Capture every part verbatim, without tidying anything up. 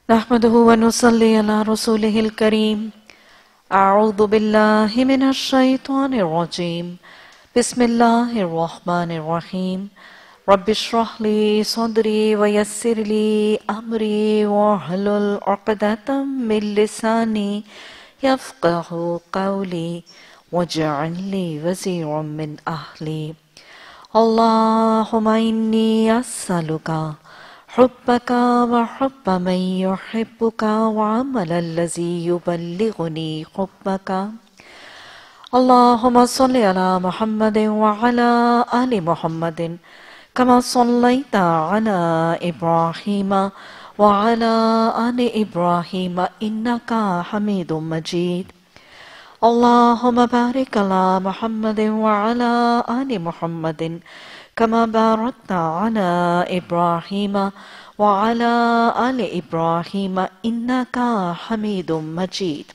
नहमदुहु व नुसल्ली अला रसूलिहिल करीम। अऊज़ु बिल्लाहि मिनश शैतानिर रजीम। बिस्मिल्लाहिर रहमानिर रहीम। रब्बिश्रह ली सदरी व यस्सिर ली अमरी वहलुल उक़दतम मिन लिसानी यफ़क़हू क़ौली वजअल ली वज़ीरम मिन अहली। अल्लाहुम्मा इन्नी अस्अलुका हुब्बका व हुब्ब मन युहिब्बुका व अमलन लज़ी युबल्लिगुनी हुब्बका। अल्लाहुम्मा सल्लि अला मुहम्मदिन व अला आलि मुहम्मदिन कमा सल्लैता अला इब्राहीम व अला आलि इब्राहीम इन्नका हमीदुम मजीद। अल्लाहुम्मा बारिक अला मुहम्मदिन व अला आलि मुहम्मदिन कमा बारकता अला इब्राहीम व अला आलि इब्राहीम इन्नका हमीदुम मजीद।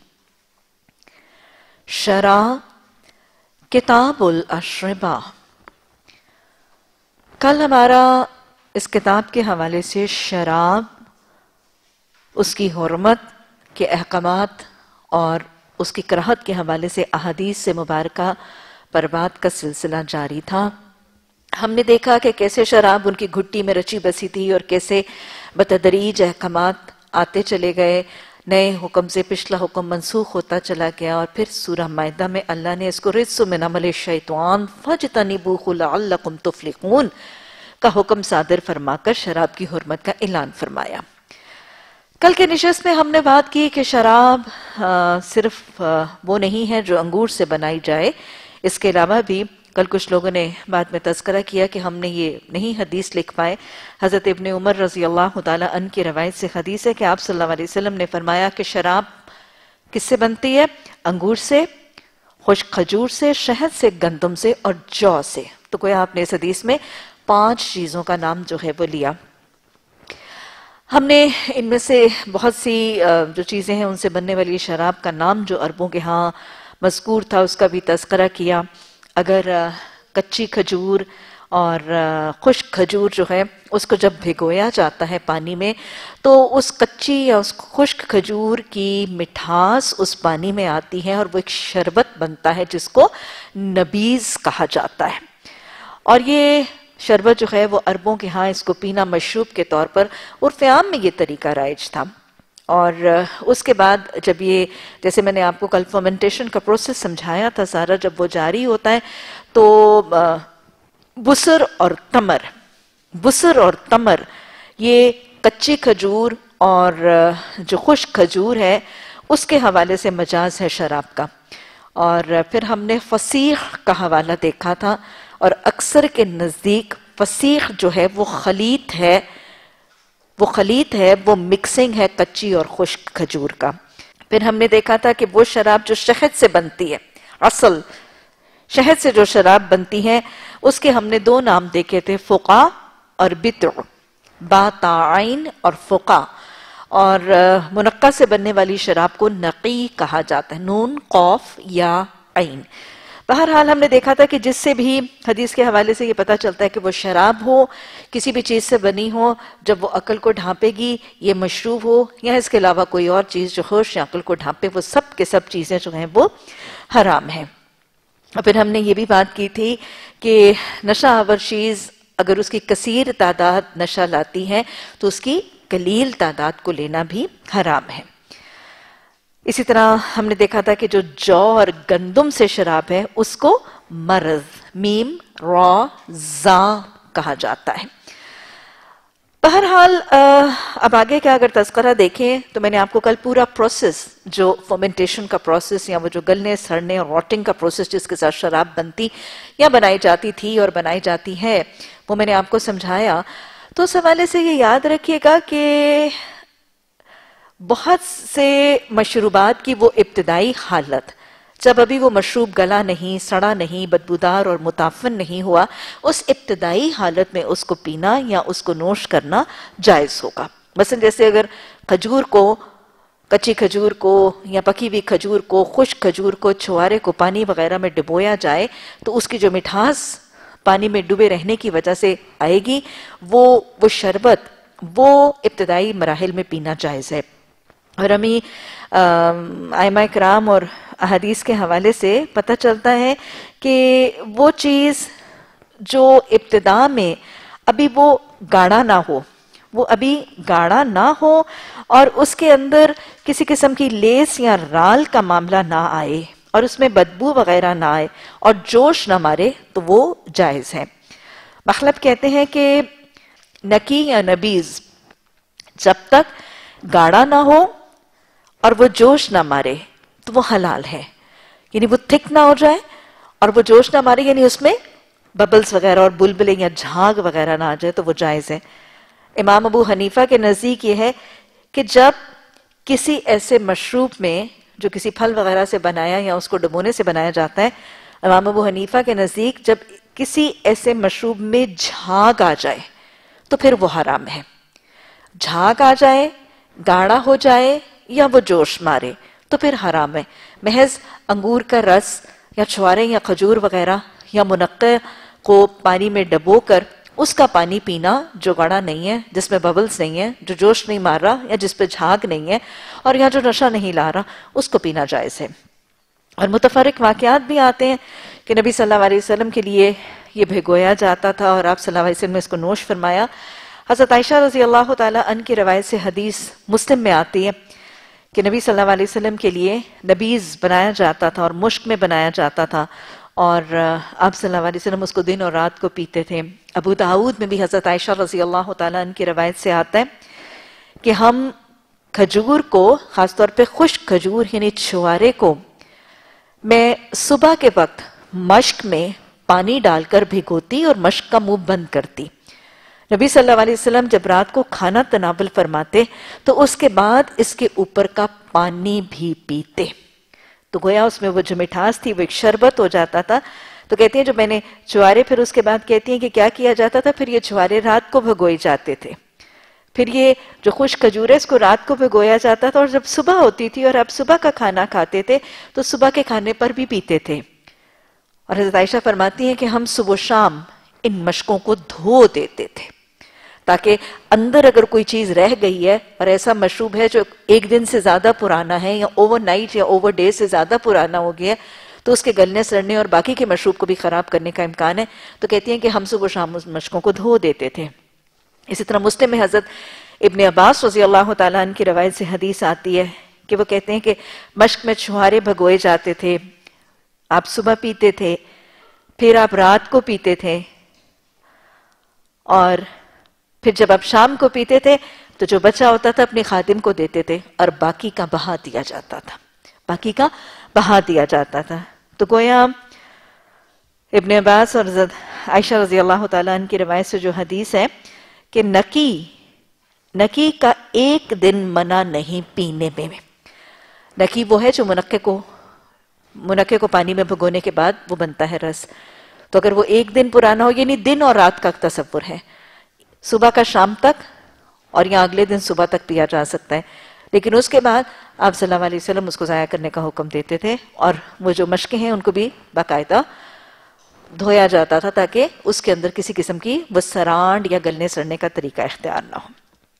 शराब, किताबुल अशरिबा। कल हमारा इस किताब के हवाले से शराब, उसकी हुर्मत के अहकामात और उसकी कराहत के हवाले से अहादीस से मुबारका पर बात का सिलसिला जारी था। हमने देखा कि कैसे शराब उनकी घुट्टी में रची बसी थी और कैसे बतदरीज अहकामात आते चले गए, नए हुक्म से पिछला हुक्म मनसूख होता चला गया और फिर सूरह माइदा में अल्लाह ने इसको रिज्सुम मिन अमल शैतान फज्तनिबूहु लअल्लकुम तुफ्लिहून का हुक्म सादर फरमाकर शराब की हुर्मत का ऐलान फरमाया। कल के निशस्त में हमने बात की कि शराब आ, सिर्फ आ, वो नहीं है जो अंगूर से बनाई जाए, इसके अलावा भी कल कुछ लोगों ने बाद में तज़किरा किया कि हमने ये नहीं हदीस लिख पाए। हज़रत इब्ने उमर रज़ी अल्लाह तआला अन्हु की रवायत से हदीस है कि आप सल्लल्लाहु अलैहि वसल्लम ने फरमाया कि शराब किससे बनती है? अंगूर से, खुश्क खजूर से, शहद से, गंदम से और जौ से। तो कोई आपने इस हदीस में पांच चीज़ों का नाम जो है वो लिया। हमने इनमें से बहुत सी जो चीज़ें हैं उनसे बनने वाली शराब का नाम जो अरबों के यहाँ मज़कूर था उसका भी तज़किरा किया। अगर कच्ची खजूर और खुश्क खजूर जो है उसको जब भिगोया जाता है पानी में तो उस कच्ची या उस खुश्क खजूर की मिठास उस पानी में आती है और वो एक शरबत बनता है जिसको नबीज़ कहा जाता है। और ये शरबत जो है वो अरबों के यहाँ इसको पीना मशरूब के तौर पर उर्फ़ आम में ये तरीका राइज था। और उसके बाद जब ये, जैसे मैंने आपको कल फर्मेंटेशन का प्रोसेस समझाया था सारा, जब वो जारी होता है तो बुसर और तमर, बुसर और तमर ये कच्ची खजूर और जो खुश्क खजूर है उसके हवाले से मजाज है शराब का। और फिर हमने फसीह का हवाला देखा था और अक्सर के नज़दीक फसीह जो है वो खलीत है, वो खलीत है, वो मिक्सिंग है कच्ची और खुश्क खजूर का। फिर हमने देखा था कि वो शराब जो शहद से बनती है, असल शहद से जो शराब बनती है उसके हमने दो नाम देखे थे, फुका और बितु, बाताइन और फुका। और मुनक्का से बनने वाली शराब को नकी कहा जाता है, नून कौफ या आइन। बहरहाल हमने देखा था कि जिससे भी हदीस के हवाले से ये पता चलता है कि वो शराब हो, किसी भी चीज़ से बनी हो, जब वो अकल को ढांपेगी, ये मशरूब हो या इसके अलावा कोई और चीज़ जो होश या अकल को ढांपे, वो सब के सब चीज़ें जो हैं वो हराम हैं। और फिर हमने ये भी बात की थी कि नशा आवर चीज़ अगर उसकी कसीर तादाद नशा लाती है तो उसकी कलील तादाद को लेना भी हराम है। इसी तरह हमने देखा था कि जो जौ और गंदम से शराब है उसको मर्ज, मीम रॉ जा कहा जाता है। बहरहाल अब आगे का अगर तज़किरा देखें तो मैंने आपको कल पूरा प्रोसेस, जो फर्मेंटेशन का प्रोसेस या वो जो गलने सड़ने और रॉटिंग का प्रोसेस जिसके साथ शराब बनती या बनाई जाती थी और बनाई जाती है, वो मैंने आपको समझाया। तो उस हवाले से ये याद रखिएगा कि बहुत से मशरूबात की वो इब्तदाई हालत, जब अभी वो मशरूब गला नहीं, सड़ा नहीं, बदबूदार और मुताफिन नहीं हुआ, उस इब्तदाई हालत में उसको पीना या उसको नोश करना जायज़ होगा। मसलन जैसे अगर खजूर को, कच्ची खजूर को या पकी हुई खजूर को, खुश्क खजूर को, छुआरे को पानी वगैरह में डुबोया जाए तो उसकी जो मिठास पानी में डूबे रहने की वजह से आएगी, वो वो शरबत وہ ابتدائی مراحل میں پینا جائز ہے. اور ہمیں ائمہ کرام اور احادیث کے حوالے سے پتہ چلتا ہے کہ وہ چیز جو ابتدا میں ابھی وہ گاڑھا نہ ہو وہ ابھی گاڑھا نہ ہو اور اس کے اندر کسی قسم کی لیس یا رال کا معاملہ نہ آئے اور اس میں بدبو وغیرہ نہ آئے اور جوش نہ مارے تو وہ جائز ہے. مخلب کہتے ہیں کہ نکی یا نبیز جب تک گاڑھا نہ ہو اور وہ جوش نہ مارے تو وہ حلال ہے. یعنی وہ تھک نہ ہو جائے اور وہ جوش نہ مارے یعنی اس میں ببلز وغیرہ اور بلبلیں یا جھاگ وغیرہ نہ آ جائے تو وہ جائز ہے. امام ابو حنیفہ کے نزدیک یہ ہے کہ جب کسی ایسے مشروب میں جو کسی پھل وغیرہ سے بنایا یا اس کو ڈبونے سے بنایا جاتا ہے، امام ابو حنیفہ کے نزدیک جب کسی ایسے مشروب میں جھاگ آ جائے تو پھر وہ حرام ہے. جھاگ آ جائے، گاڑھا ہو جائے یا وہ جوش مارے تو پھر حرام ہے. محض انگور کا رس یا چھوارے یا کھجور وغیرہ یا منقع کو پانی میں ڈبو کر اس کا پانی پینا جو گاڑھا نہیں ہے، جس میں ببلز نہیں ہے، جو جوش نہیں مار رہا یا جس پہ جھاگ نہیں ہے اور یا جو نشہ نہیں لا رہا، اس کو پینا جائز ہے. اور متفرق واقعات بھی آتے ہیں کہ نبی صلی اللہ علیہ وسلم کے لیے یہ بھگویا جاتا تھا اور آپ صلی اللہ علیہ وسلم نے اس کو نوش فرمایا. حضرت عائشہ رضی اللہ تعالیٰ عنہ کی روایت سے حدیث مسلم میں آتی ہے کہ نبی صلی اللہ علیہ وسلم کے لیے نبیز بنایا جاتا تھا اور مشک میں بنایا جاتا تھا اور آپ صلی اللہ علیہ وسلم اس کو دن اور رات کو پیتے تھے. ابو داؤد میں بھی حضرت عائشہ رضی اللہ تعالیٰ عنہ کی روایت سے آتا ہے کہ ہم کھجور کو، خاص طور پہ خشک کھجور یعنی چھوارے کو، میں صبح کے وقت مشک میں پانی ڈال کر بھگوتی اور مشک کا منہ بند کرتی. نبی صلی اللہ علیہ وسلم جب رات کو کھانا تناول فرماتے تو اس کے بعد اس کے اوپر کا پانی بھی پیتے. تو گویا اس میں وہ جو مٹھاس تھی وہ ایک شربت ہو جاتا تھا. تو کہتی ہیں جو میں نے چھوارے، پھر اس کے بعد کہتی ہیں کہ کیا کیا جاتا تھا، پھر یہ چھوارے رات کو بھگوئے جاتے تھے. پھر یہ جو خشک کھجور ہے اس کو رات کو بھگویا جاتا تھا اور جب صبح ہوتی تھی اور آپ صبح کا کھانا کھاتے تھے تو صبح کے کھانے پر بھی پیتے تھے. اور حضرت عائشہ فرماتی ہیں کہ ہم صبح و شام ان مشکوں کو دھو دیتے تھے تاکہ اندر اگر کوئی چیز رہ گئی ہے اور ایسا مشروب ہے جو ایک دن سے زیادہ پرانا ہے یا اوور نائٹ یا اوور ڈے سے زیادہ پرانا ہو گیا تو اس کے گلنے سڑنے اور باقی کے مشروب کو بھی خراب کرنے کا امکان ہے. تو کہتی ہیں کہ ہم صبح و شام اس مشکوں کو دھو دیتے تھے. اسی طرح مسلم میں حضرت ابن عباس رضی اللہ تعالیٰ عنہ کی روایت سے حدیث آتی ہے کہ وہ کہتے ہیں کہ مشک میں چھوارے بھگوئے جاتے تھے، آپ صبح پیتے تھے، پھر آپ رات کو پیتے تھے اور پھر جب آپ شام کو پیتے تھے تو جو بچا ہوتا تھا اپنے خادم کو دیتے تھے اور باقی کا بہا دیا جاتا تھا باقی کا بہا دیا جاتا تھا. تو گویا ابن عباس اور حضرت عائشہ رضی اللہ تعالیٰ عنہ کی روایت سے جو حدیث ہے کہ نکی نکی کا ایک دن منع نہیں پینے میں. نکی وہ ہے جو منقع کو منقع کو پانی میں بھگونے کے بعد وہ بنتا ہے رس. تو اگر وہ ایک دن پرانا ہو یعنی دن اور رات کا تصور ہے، صبح کا شام تک اور یا اگلے دن صبح تک پیا جا سکتا ہے، لیکن اس کے بعد آپ صلی اللہ علیہ وسلم اس کو ضائع کرنے کا حکم دیتے تھے اور وہ جو مشکیں ہیں ان کو بھی باقاعدہ دھویا جاتا تھا تاکہ اس کے اندر کسی قسم کی وہ سرانڈ یا گلنے سڑنے کا طریقہ اختیار نہ ہو.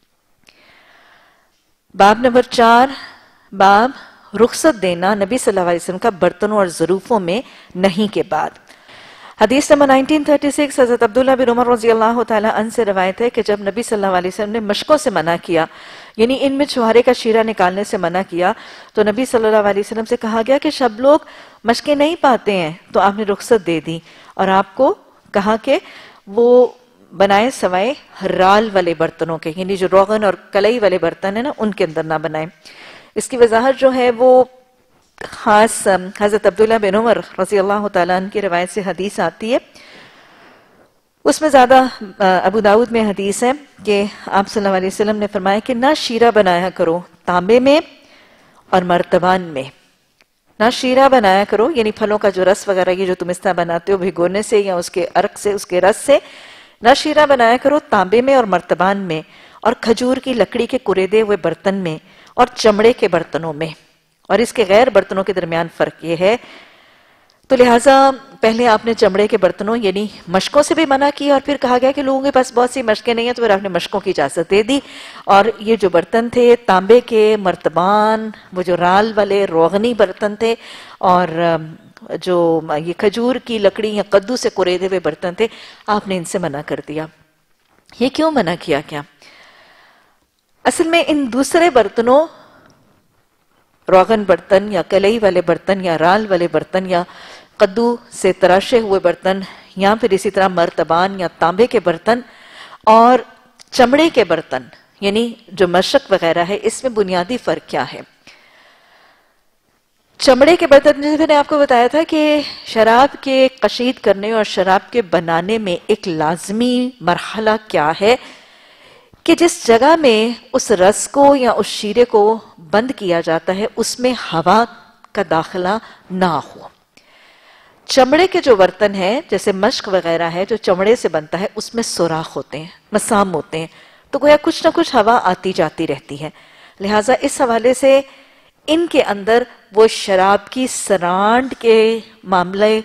باب نمبر چار، باب رخصت دینا نبی صلی اللہ علیہ وسلم کا برتنوں اور ظروفوں میں نہیں کے بعد. حدیث نمبر نائنٹین تھرٹی سکس حضرت عبداللہ بن عمر رضی اللہ تعالیٰ عنہ سے روایت ہے کہ جب نبی صلی اللہ علیہ وسلم نے مشکوں سے منع کیا، یعنی ان میں چھوارے کا شیرہ نکالنے سے منع کیا، تو نبی صلی اللہ علیہ وسلم سے کہا گیا کہ شب لوگ مشکیں نہیں پاتے ہیں، تو آپ نے رخصت دے دی اور آپ کو کہا کہ وہ بنائے سوائے رال والے برتنوں کے، یعنی جو روغن اور کلئی والے برتن ہیں نا ان کے اندر نہ بنائیں. اس کی وضاحت جو ہے وہ خاص حضرت عبداللہ بن عمر رضی اللہ تعالیٰ عنہ کی روایت سے حدیث آتی ہے. اس میں زیادہ ابو داؤد میں حدیث ہے کہ آپ صلی اللہ علیہ وسلم نے فرمایا کہ نہ شیرہ بنایا کرو تانبے میں اور مرتبان میں. نہ شیرہ بنایا کرو یعنی پھلوں کا جو رس وغیرہ یہ جو تم اس طرح بناتے ہو بھگونے سے یا اس کے عرق سے اس کے رس سے، نہ شیرہ بنایا کرو تانبے میں اور مرتبان میں اور کھجور کی لکڑی کے کریدے ہوئے برتن میں اور چمڑے کے برتنوں میں. اور اس کے غیر برتنوں کے درمیان فرق یہ ہے. تو لہٰذا پہلے آپ نے چمڑے کے برتنوں یعنی مشکوں سے بھی منع کیا، اور پھر کہا گیا کہ لوگوں کے پاس بہت سی مشکیں نہیں ہیں، تو پھر آپ نے مشکوں کی اجازت دے دی. اور یہ جو برتن تھے تانبے کے مرتبان، وہ جو رال والے روغنی برتن تھے، اور جو یہ کھجور کی لکڑی یا قدو سے کوریدے ہوئے برتن تھے، آپ نے ان سے منع کر دیا. یہ کیوں منع کیا کیا؟ اصل میں ان دوسرے برتنوں، روغن برتن یا کلئی والے برتن یا رال والے برتن یا قدو سے تراشے ہوئے برتن، یا پھر اسی طرح مرتبان یا تانبے کے برتن اور چمڑے کے برتن یعنی جو مشک وغیرہ ہے، اس میں بنیادی فرق کیا ہے؟ چمڑے کے برتن جیسے میں نے آپ کو بتایا تھا کہ شراب کے کشید کرنے اور شراب کے بنانے میں ایک لازمی مرحلہ کیا ہے کہ جس جگہ میں اس رس کو یا اس شیرے کو بند کیا جاتا ہے اس میں ہوا کا داخلہ نہ ہو. چمڑے کے جو برتن ہیں جیسے مشک وغیرہ ہے جو چمڑے سے بنتا ہے، اس میں سوراخ ہوتے ہیں، مسام ہوتے ہیں، تو گویا کچھ نہ کچھ ہوا آتی جاتی رہتی ہے. لہٰذا اس حوالے سے ان کے اندر وہ شراب کی سرانڈ کے معاملے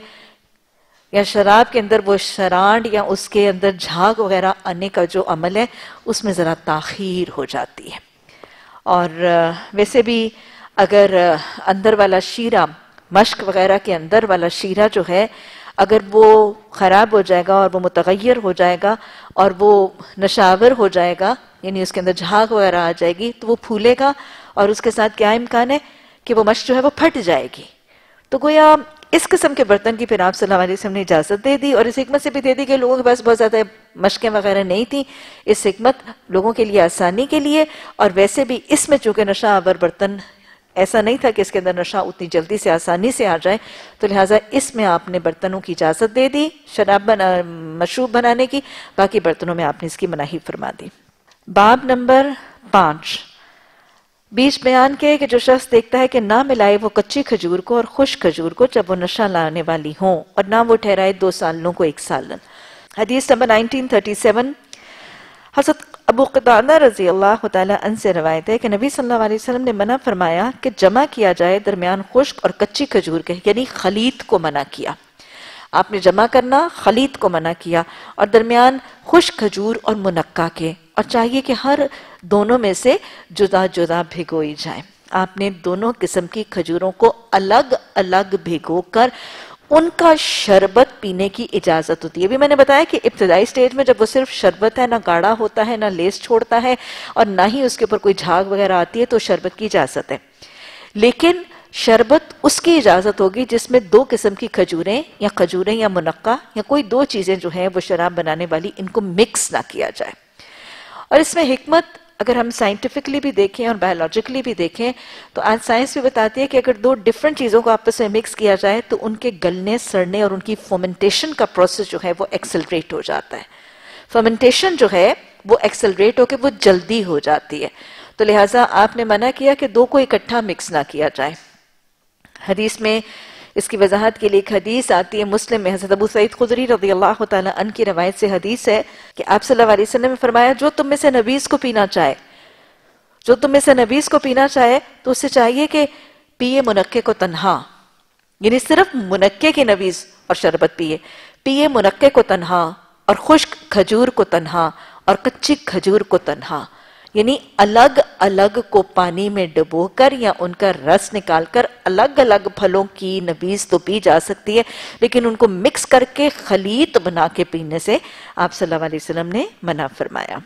یا شراب کے اندر وہ شرانڈ یا اس کے اندر جھاگ وغیرہ آنے کا جو عمل ہے اس میں ذرا تاخیر ہو جاتی ہے. اور ویسے بھی اگر اندر والا شیرہ، مشک وغیرہ کے اندر والا شیرہ جو ہے، اگر وہ خراب ہو جائے گا اور وہ متغیر ہو جائے گا اور وہ نشاور ہو جائے گا، یعنی اس کے اندر جھاگ وغیرہ آ جائے گی، تو وہ پھولے گا اور اس کے ساتھ کیا امکان ہے کہ وہ مشک جو ہے وہ پھٹ جائے گی. تو گویا اس قسم کے برتن کی پھر آپ صلی اللہ علیہ وسلم نے اجازت دے دی، اور اس حکمت سے بھی دے دی کہ لوگوں کے پاس بہت زیادہ مشکیں وغیرہ نہیں تھیں. اس حکمت لوگوں کے لیے آسانی کے لیے، اور ویسے بھی اس میں چونکہ نشہ آور برتن ایسا نہیں تھا کہ اس کے اندر نشہ اتنی جلدی سے آسانی سے آ جائے، تو لہٰذا اس میں آپ نے برتنوں کی اجازت دے دی شراب بنا مشروب بنانے کی، باقی برتنوں میں آپ نے اس کی مناہی فرما دی. باب نمبر پانچ، بیچ بیان کے کہ جو شخص دیکھتا ہے کہ نہ ملائے وہ کچی کھجور کو اور خشک کھجور کو جب وہ نشہ لانے والی ہوں، اور نہ وہ ٹھہرائے دو سالوں کو ایک سالن. حدیث نمبر نائنٹین تھرٹی سیون، حضرت ابو قتادہ رضی اللہ تعالیٰ عنہ سے روایت ہے کہ نبی صلی اللہ علیہ وسلم نے منع فرمایا کہ جمع کیا جائے درمیان خشک اور کچی کھجور کے، یعنی خلیط کو منع کیا. آپ نے جمع کرنا، خلیط کو منع کیا، اور درمیان خشک کھجور اور منقع کے، اور چاہیے کہ ہر دونوں میں سے جدا جدا بھگوئی جائیں. آپ نے دونوں قسم کی کھجوروں کو الگ الگ بھگو کر ان کا شربت پینے کی اجازت ہوتی ہے. یہ بھی میں نے بتایا کہ ابتدائی سٹیج میں جب وہ صرف شربت ہے، نہ گاڑھا ہوتا ہے، نہ لیس چھوڑتا ہے، اور نہ ہی اس کے اوپر کوئی جھاگ وغیرہ آتی ہے، تو شربت کی اجازت ہے. لیکن شربت اس کی اجازت ہوگی جس میں دو قسم کی کھجوریں یا کھجوریں یا منقع یا کوئی دو چیزیں جو ہیں وہ شراب بنانے والی، ان کو مکس نہ کیا جائے. اور اس میں حکمت اگر ہم سائنٹیفکلی بھی دیکھیں اور بایولوجیکلی بھی دیکھیں تو آج سائنس بھی بتاتی ہے کہ اگر دو ڈیفرنٹ چیزوں کو آپس میں مکس کیا جائے تو ان کے گلنے، سڑنے اور ان کی فرمنٹیشن کا پروسیس جو ہے وہ ایکسلریٹ ہو جاتا ہے. فرمنٹیشن جو ہے وہ ایکسلریٹ ہو کے وہ جلدی ہو جاتی ہے. تو لہٰذا آپ نے منع کیا کہ دو کو اکٹھا مکس نہ کیا جائے. حدیث میں اس کی وضاحت کے لیے ایک حدیث آتی ہے مسلم میں، حضرت ابو سعید خدری رضی اللہ تعالیٰ عنہ کی روایت سے حدیث ہے کہ آپ صلی اللہ علیہ وسلم نے فرمایا جو تم میں سے نبیذ کو پینا چاہے جو تم میں سے نبیذ کو پینا چاہے تو اسے چاہیے کہ پیے منقع کو تنہا، یعنی صرف منقع کی نبیذ اور شربت پیے، پیے منقع کو تنہا اور خشک کھجور کو تنہا اور کچی کھجور کو تنہا، یعنی الگ الگ کو پانی میں ڈبو کر یا ان کا رس نکال کر الگ الگ پھلوں کی نبیذ تو پی جا سکتی ہے، لیکن ان کو مکس کر کے خلیط بنا کے پینے سے آپ صلی اللہ علیہ وسلم نے منع فرمایا.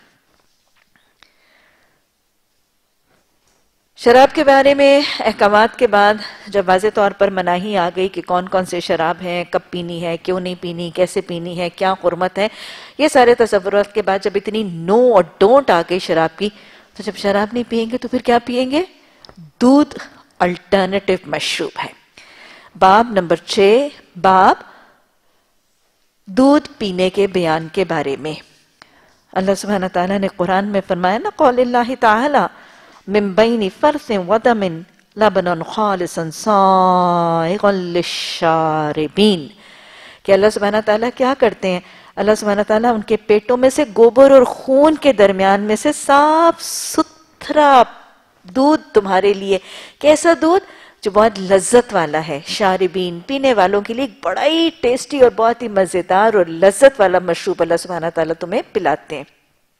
شراب کے بارے میں احکامات کے بعد جب واضح طور پر مناہی آ گئی کہ کون کون سے شراب ہیں، کب پینی ہے، کیوں نہیں پینی، کیسے پینی ہے، کیا حرمت ہے، یہ سارے تصورات کے بعد جب اتنی نو اور ڈونٹ آ گئی شراب کی، تو جب شراب نہیں پئیں گے تو پھر کیا پئیں گے؟ دودھ الٹرنیٹیو مشروب ہے. باب نمبر چھ، باب دودھ پینے کے بیان کے بارے میں. اللہ سبحانہ تعالیٰ نے قرآن میں فرمایا نا، قول اللہ تعالی من بین فرث ودم لبنا خالصا سائغا للشاربین، کہ اللہ سبحانہ تعالیٰ کیا کرتے ہیں؟ اللہ سبحانہ تعالیٰ ان کے پیٹوں میں سے گوبر اور خون کے درمیان میں سے صاف ستھرا دودھ تمہارے لیے. کیسا دودھ؟ جو بہت لذت والا ہے، شاربین پینے والوں کے لیے ایک بڑا ہی ٹیسٹی اور بہت ہی مزیدار اور لذت والا مشروب اللہ سبحانہ تعالیٰ تمہیں پلاتے ہیں۔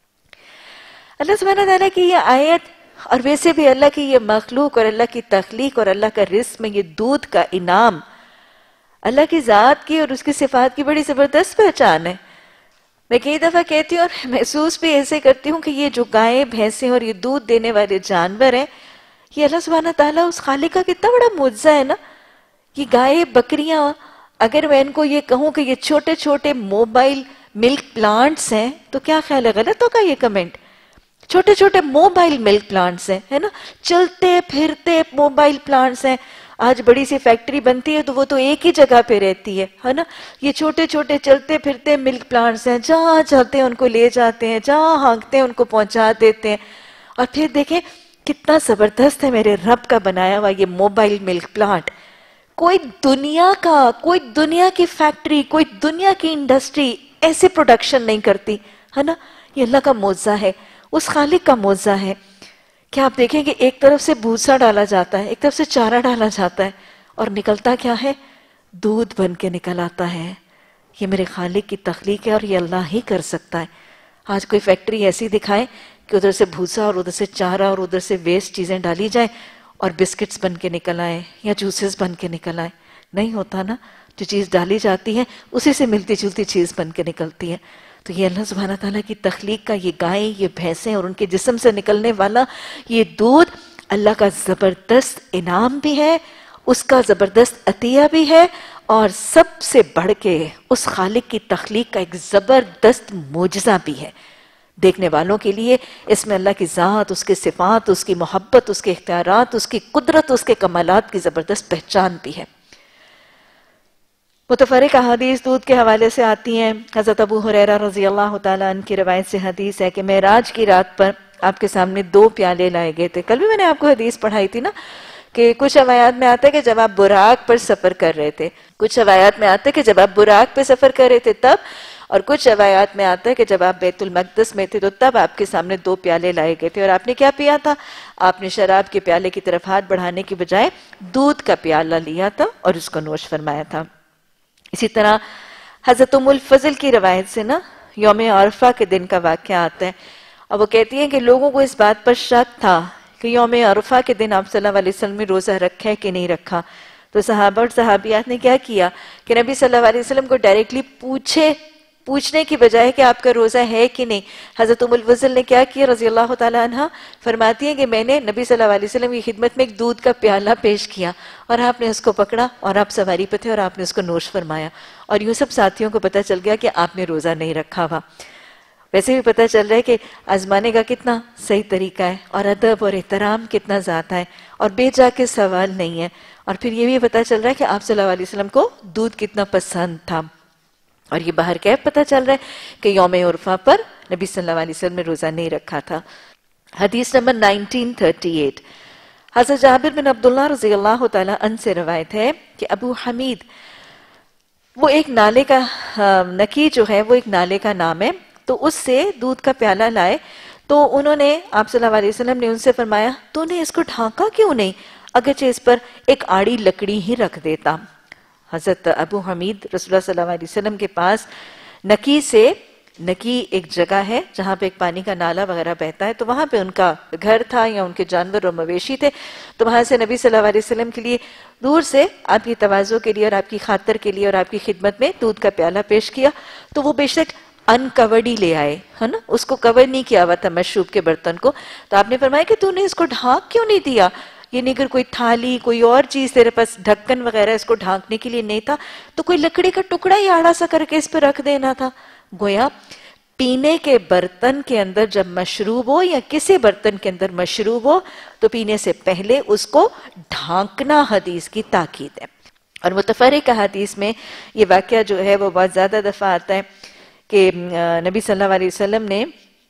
اللہ سبحانہ تعالیٰ کی یہ آیت اور ویسے بھی اللہ کی یہ مخلوق اور اللہ کی تخلیق اور اللہ کا رزق میں یہ دودھ کا انعام اللہ کی ذات کی اور اس کی صفات کی بڑی زبردست پہچان ہے۔ میں کئی دفعہ کہتی ہوں اور محسوس بھی ایسے کرتی ہوں کہ یہ جو گائیں بھینسیں اور یہ دودھ دینے والے جانور ہیں، یہ اللہ سبحانہ تعالیٰ اس خالق کا کتنا بڑا معجزہ ہے نا۔ یہ گائے بکریاں، اگر میں ان کو یہ کہوں کہ یہ چھوٹے چھوٹے موبائل ملک پلانٹس ہیں تو کیا خیال ہے، غلط ہوگا یہ کمنٹ؟ چھوٹے چھوٹے موبائل ملک پلانٹس ہیں، ہے نا، چلتے پھرتے موبائل پلانٹس ہیں۔ آج بڑی سی فیکٹری بنتی ہے تو وہ تو ایک ہی جگہ پہ رہتی ہے ہے نا، یہ چھوٹے چھوٹے چلتے پھرتے ملک پلانٹس ہیں، جہاں چلتے ہیں ان کو لے جاتے ہیں، جہاں ہانکتے ہیں ان کو پہنچا دیتے ہیں۔ اور پھر دیکھیں کتنا زبردست ہے میرے رب کا بنایا ہوا یہ موبائل ملک پلانٹ۔ کوئی دنیا کا کوئی دنیا کی فیکٹری، کوئی دنیا کی انڈسٹری ایسے پروڈکشن نہیں کرتی، ہے نا۔ یہ اللہ کا معجزہ ہے، اس خالق کا معجزہ ہے کہ آپ دیکھیں کہ ایک طرف سے بھوسا ڈالا جاتا ہے، ایک طرف سے چارہ ڈالا جاتا ہے، اور نکلتا کیا ہے؟ دودھ بن کے نکل آتا ہے۔ یہ میرے خالق کی تخلیق ہے اور یہ اللہ ہی کر سکتا ہے۔ آج کوئی فیکٹری ایسی دکھائے کہ ادھر سے بھوسا اور ادھر سے چارہ اور ادھر سے ویسٹ چیزیں ڈالی جائیں اور بسکٹس بن کے نکل آئے یا جوسز بن کے نکل آئے، نہیں ہوتا نا۔ جو چیز ڈالی جاتی ہے اسی سے ملتی جلتی چیز بن کے نکلتی ہے۔ تو یہ اللہ سبحانہ تعالیٰ کی تخلیق کا یہ گائیں، یہ بھینسیں اور ان کے جسم سے نکلنے والا یہ دودھ اللہ کا زبردست انعام بھی ہے، اس کا زبردست عطیہ بھی ہے، اور سب سے بڑھ کے اس خالق کی تخلیق کا ایک زبردست معجزہ بھی ہے۔ دیکھنے والوں کے لیے اس میں اللہ کی ذات، اس کی صفات، اس کی محبت، اس کے اختیارات، اس کی قدرت، اس کے کمالات کی زبردست پہچان بھی ہے۔ متفرق احادیث دودھ کے حوالے سے آتی ہیں۔ حضرت ابو ہریرہ رضی اللہ تعالیٰ عنہ کی روایت سے حدیث ہے کہ معراج کی رات پر آپ کے سامنے دو پیالے لائے گئے تھے۔ کل بھی میں نے آپ کو حدیث پڑھائی تھی نا کہ کچھ روایات میں آتا ہے کہ جب آپ براق پر سفر کر رہے تھے، کچھ روایات میں آتا ہے کہ جب آپ براق پہ سفر کر رہے تھے تب، اور کچھ روایات میں آتا ہے کہ جب آپ بیت المقدس میں تھے تو تب آپ کے سامنے دو پیالے لائے گئے تھے، اور آپ نے کیا پیا تھا؟ آپ نے شراب کے پیالے کی طرف ہاتھ بڑھانے کی بجائے دودھ کا پیالہ لیا تھا اور اس کو نوش فرمایا تھا۔ اسی طرح حضرت ام الفضل کی روایت سے نا یوم عرفہ کے دن کا واقعہ آتا ہے، اور وہ کہتی ہیں کہ لوگوں کو اس بات پر شک تھا کہ یوم عرفہ کے دن آپ صلی اللہ علیہ وسلم نے روزہ رکھا ہے کہ نہیں رکھا، تو صحابہ اور صحابیات نے کیا کیا کہ نبی صلی اللہ علیہ وسلم کو ڈائریکٹلی پوچھے پوچھنے کی بجائے کہ آپ کا روزہ ہے کہ نہیں، حضرت ام الفضل نے کیا کیا رضی اللہ تعالیٰ عنہ، فرماتی ہیں کہ میں نے نبی صلی اللہ علیہ وسلم کی خدمت میں ایک دودھ کا پیالہ پیش کیا اور آپ نے اس کو پکڑا اور آپ سواری پہ تھے اور آپ نے اس کو نوش فرمایا، اور یوں سب ساتھیوں کو پتہ چل گیا کہ آپ نے روزہ نہیں رکھا ہوا۔ ویسے بھی پتہ چل رہا ہے کہ آزمانے کا کتنا صحیح طریقہ ہے، اور ادب اور احترام کتنا ذات ہے، اور بے جا کے سوال نہیں ہے، اور پھر یہ بھی پتہ چل رہا ہے کہ آپ صلی اللہ علیہ وسلم کو دودھ کتنا پسند تھا، اور یہ باہر کیف پتہ چل رہا ہے کہ یوم عرفہ پر نبی صلی اللہ علیہ وسلم نے روزہ نہیں رکھا تھا۔ حدیث نمبر نائنٹین تھرٹی ایٹ، حضرت جابر بن عبداللہ رضی اللہ تعالیٰ عنہ سے روایت ہے کہ ابو حمید، وہ ایک نالے کا نکی جو ہے وہ ایک نالے کا نام ہے، تو اس سے دودھ کا پیالہ لائے، تو انہوں نے آپ صلی اللہ علیہ وسلم نے ان سے فرمایا تو نے اس کو ڈھانکا کیوں نہیں، اگرچہ اس پر ایک آڑی لکڑی ہی رکھ دیتا۔ حضرت ابو حمید رسول اللہ صلی اللہ علیہ وسلم کے پاس نکی سے، نکی ایک جگہ ہے جہاں پہ ایک پانی کا نالا وغیرہ بہتا ہے، تو وہاں پہ ان کا گھر تھا یا ان کے جانور اور مویشی تھے، تو وہاں سے نبی صلی اللہ علیہ وسلم کے لیے دور سے آپ کی تواضع کے لیے اور آپ کی خاطر کے لیے اور آپ کی خدمت میں دودھ کا پیالہ پیش کیا، تو وہ بے شک ان کورڈ ہی لے آئے، ہے نا، اس کو کور نہیں کیا ہوا تھا مشروب کے برتن کو، تو آپ نے فرمایا کہ تو نے اس کو ڈھانک کیوں نہیں دیا، یعنی اگر کوئی تھالی کوئی اور چیز تیرے پاس ڈھکن وغیرہ اس کو ڈھانکنے کے لیے نہیں تھا تو کوئی لکڑی کا ٹکڑا ہی آڑا سا کر کے اس پہ رکھ دینا تھا۔ گویا پینے کے برتن کے اندر جب مشروب ہو یا کسی برتن کے اندر مشروب ہو تو پینے سے پہلے اس کو ڈھانکنا حدیث کی تاکید ہے۔ اور متفرق حدیث میں یہ واقعہ جو ہے وہ بہت زیادہ دفعہ آتا ہے کہ نبی صلی اللہ علیہ وسلم نے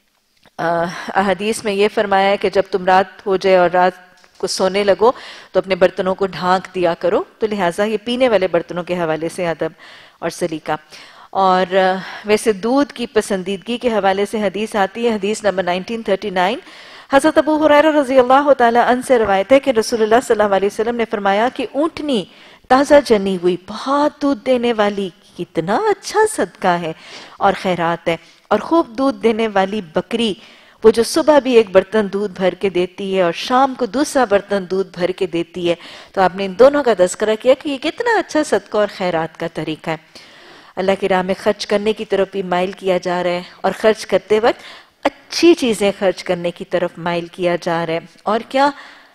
احادیث میں یہ فرمایا ہے کہ جب تم رات ہو جائے اور رات کو سونے لگو تو اپنے برتنوں کو ڈھانک دیا کرو، تو لہٰذا یہ پینے والے برتنوں کے حوالے سے ادب اور سلیقہ۔ اور ویسے دودھ کی پسندیدگی کے حوالے سے حدیث آتی ہے، حدیث نمبر نائنٹین تھرٹی نائن، حضرت ابو ہریرہ رضی اللہ تعالی عنہ سے روایت ہے کہ رسول اللہ صلی اللہ علیہ وسلم نے فرمایا کہ اونٹنی تازہ جنی ہوئی بہت دودھ دینے والی کتنا اچھا صدقہ ہے اور خیرات ہے، اور خوب دودھ دینے والی بکری وہ جو صبح بھی ایک برتن دودھ بھر کے دیتی ہے اور شام کو دوسرا برتن دودھ بھر کے دیتی ہے. تو آپ نے ان دونوں کا تذکرہ کیا کہ یہ کتنا اچھا صدقہ اور خیرات کا طریقہ ہے. اللہ کی راہ میں خرچ کرنے کی طرف بھی مائل کیا جا رہا ہے، اور خرچ کرتے وقت اچھی چیزیں خرچ کرنے کی طرف مائل کیا جا رہا ہے. اور کیا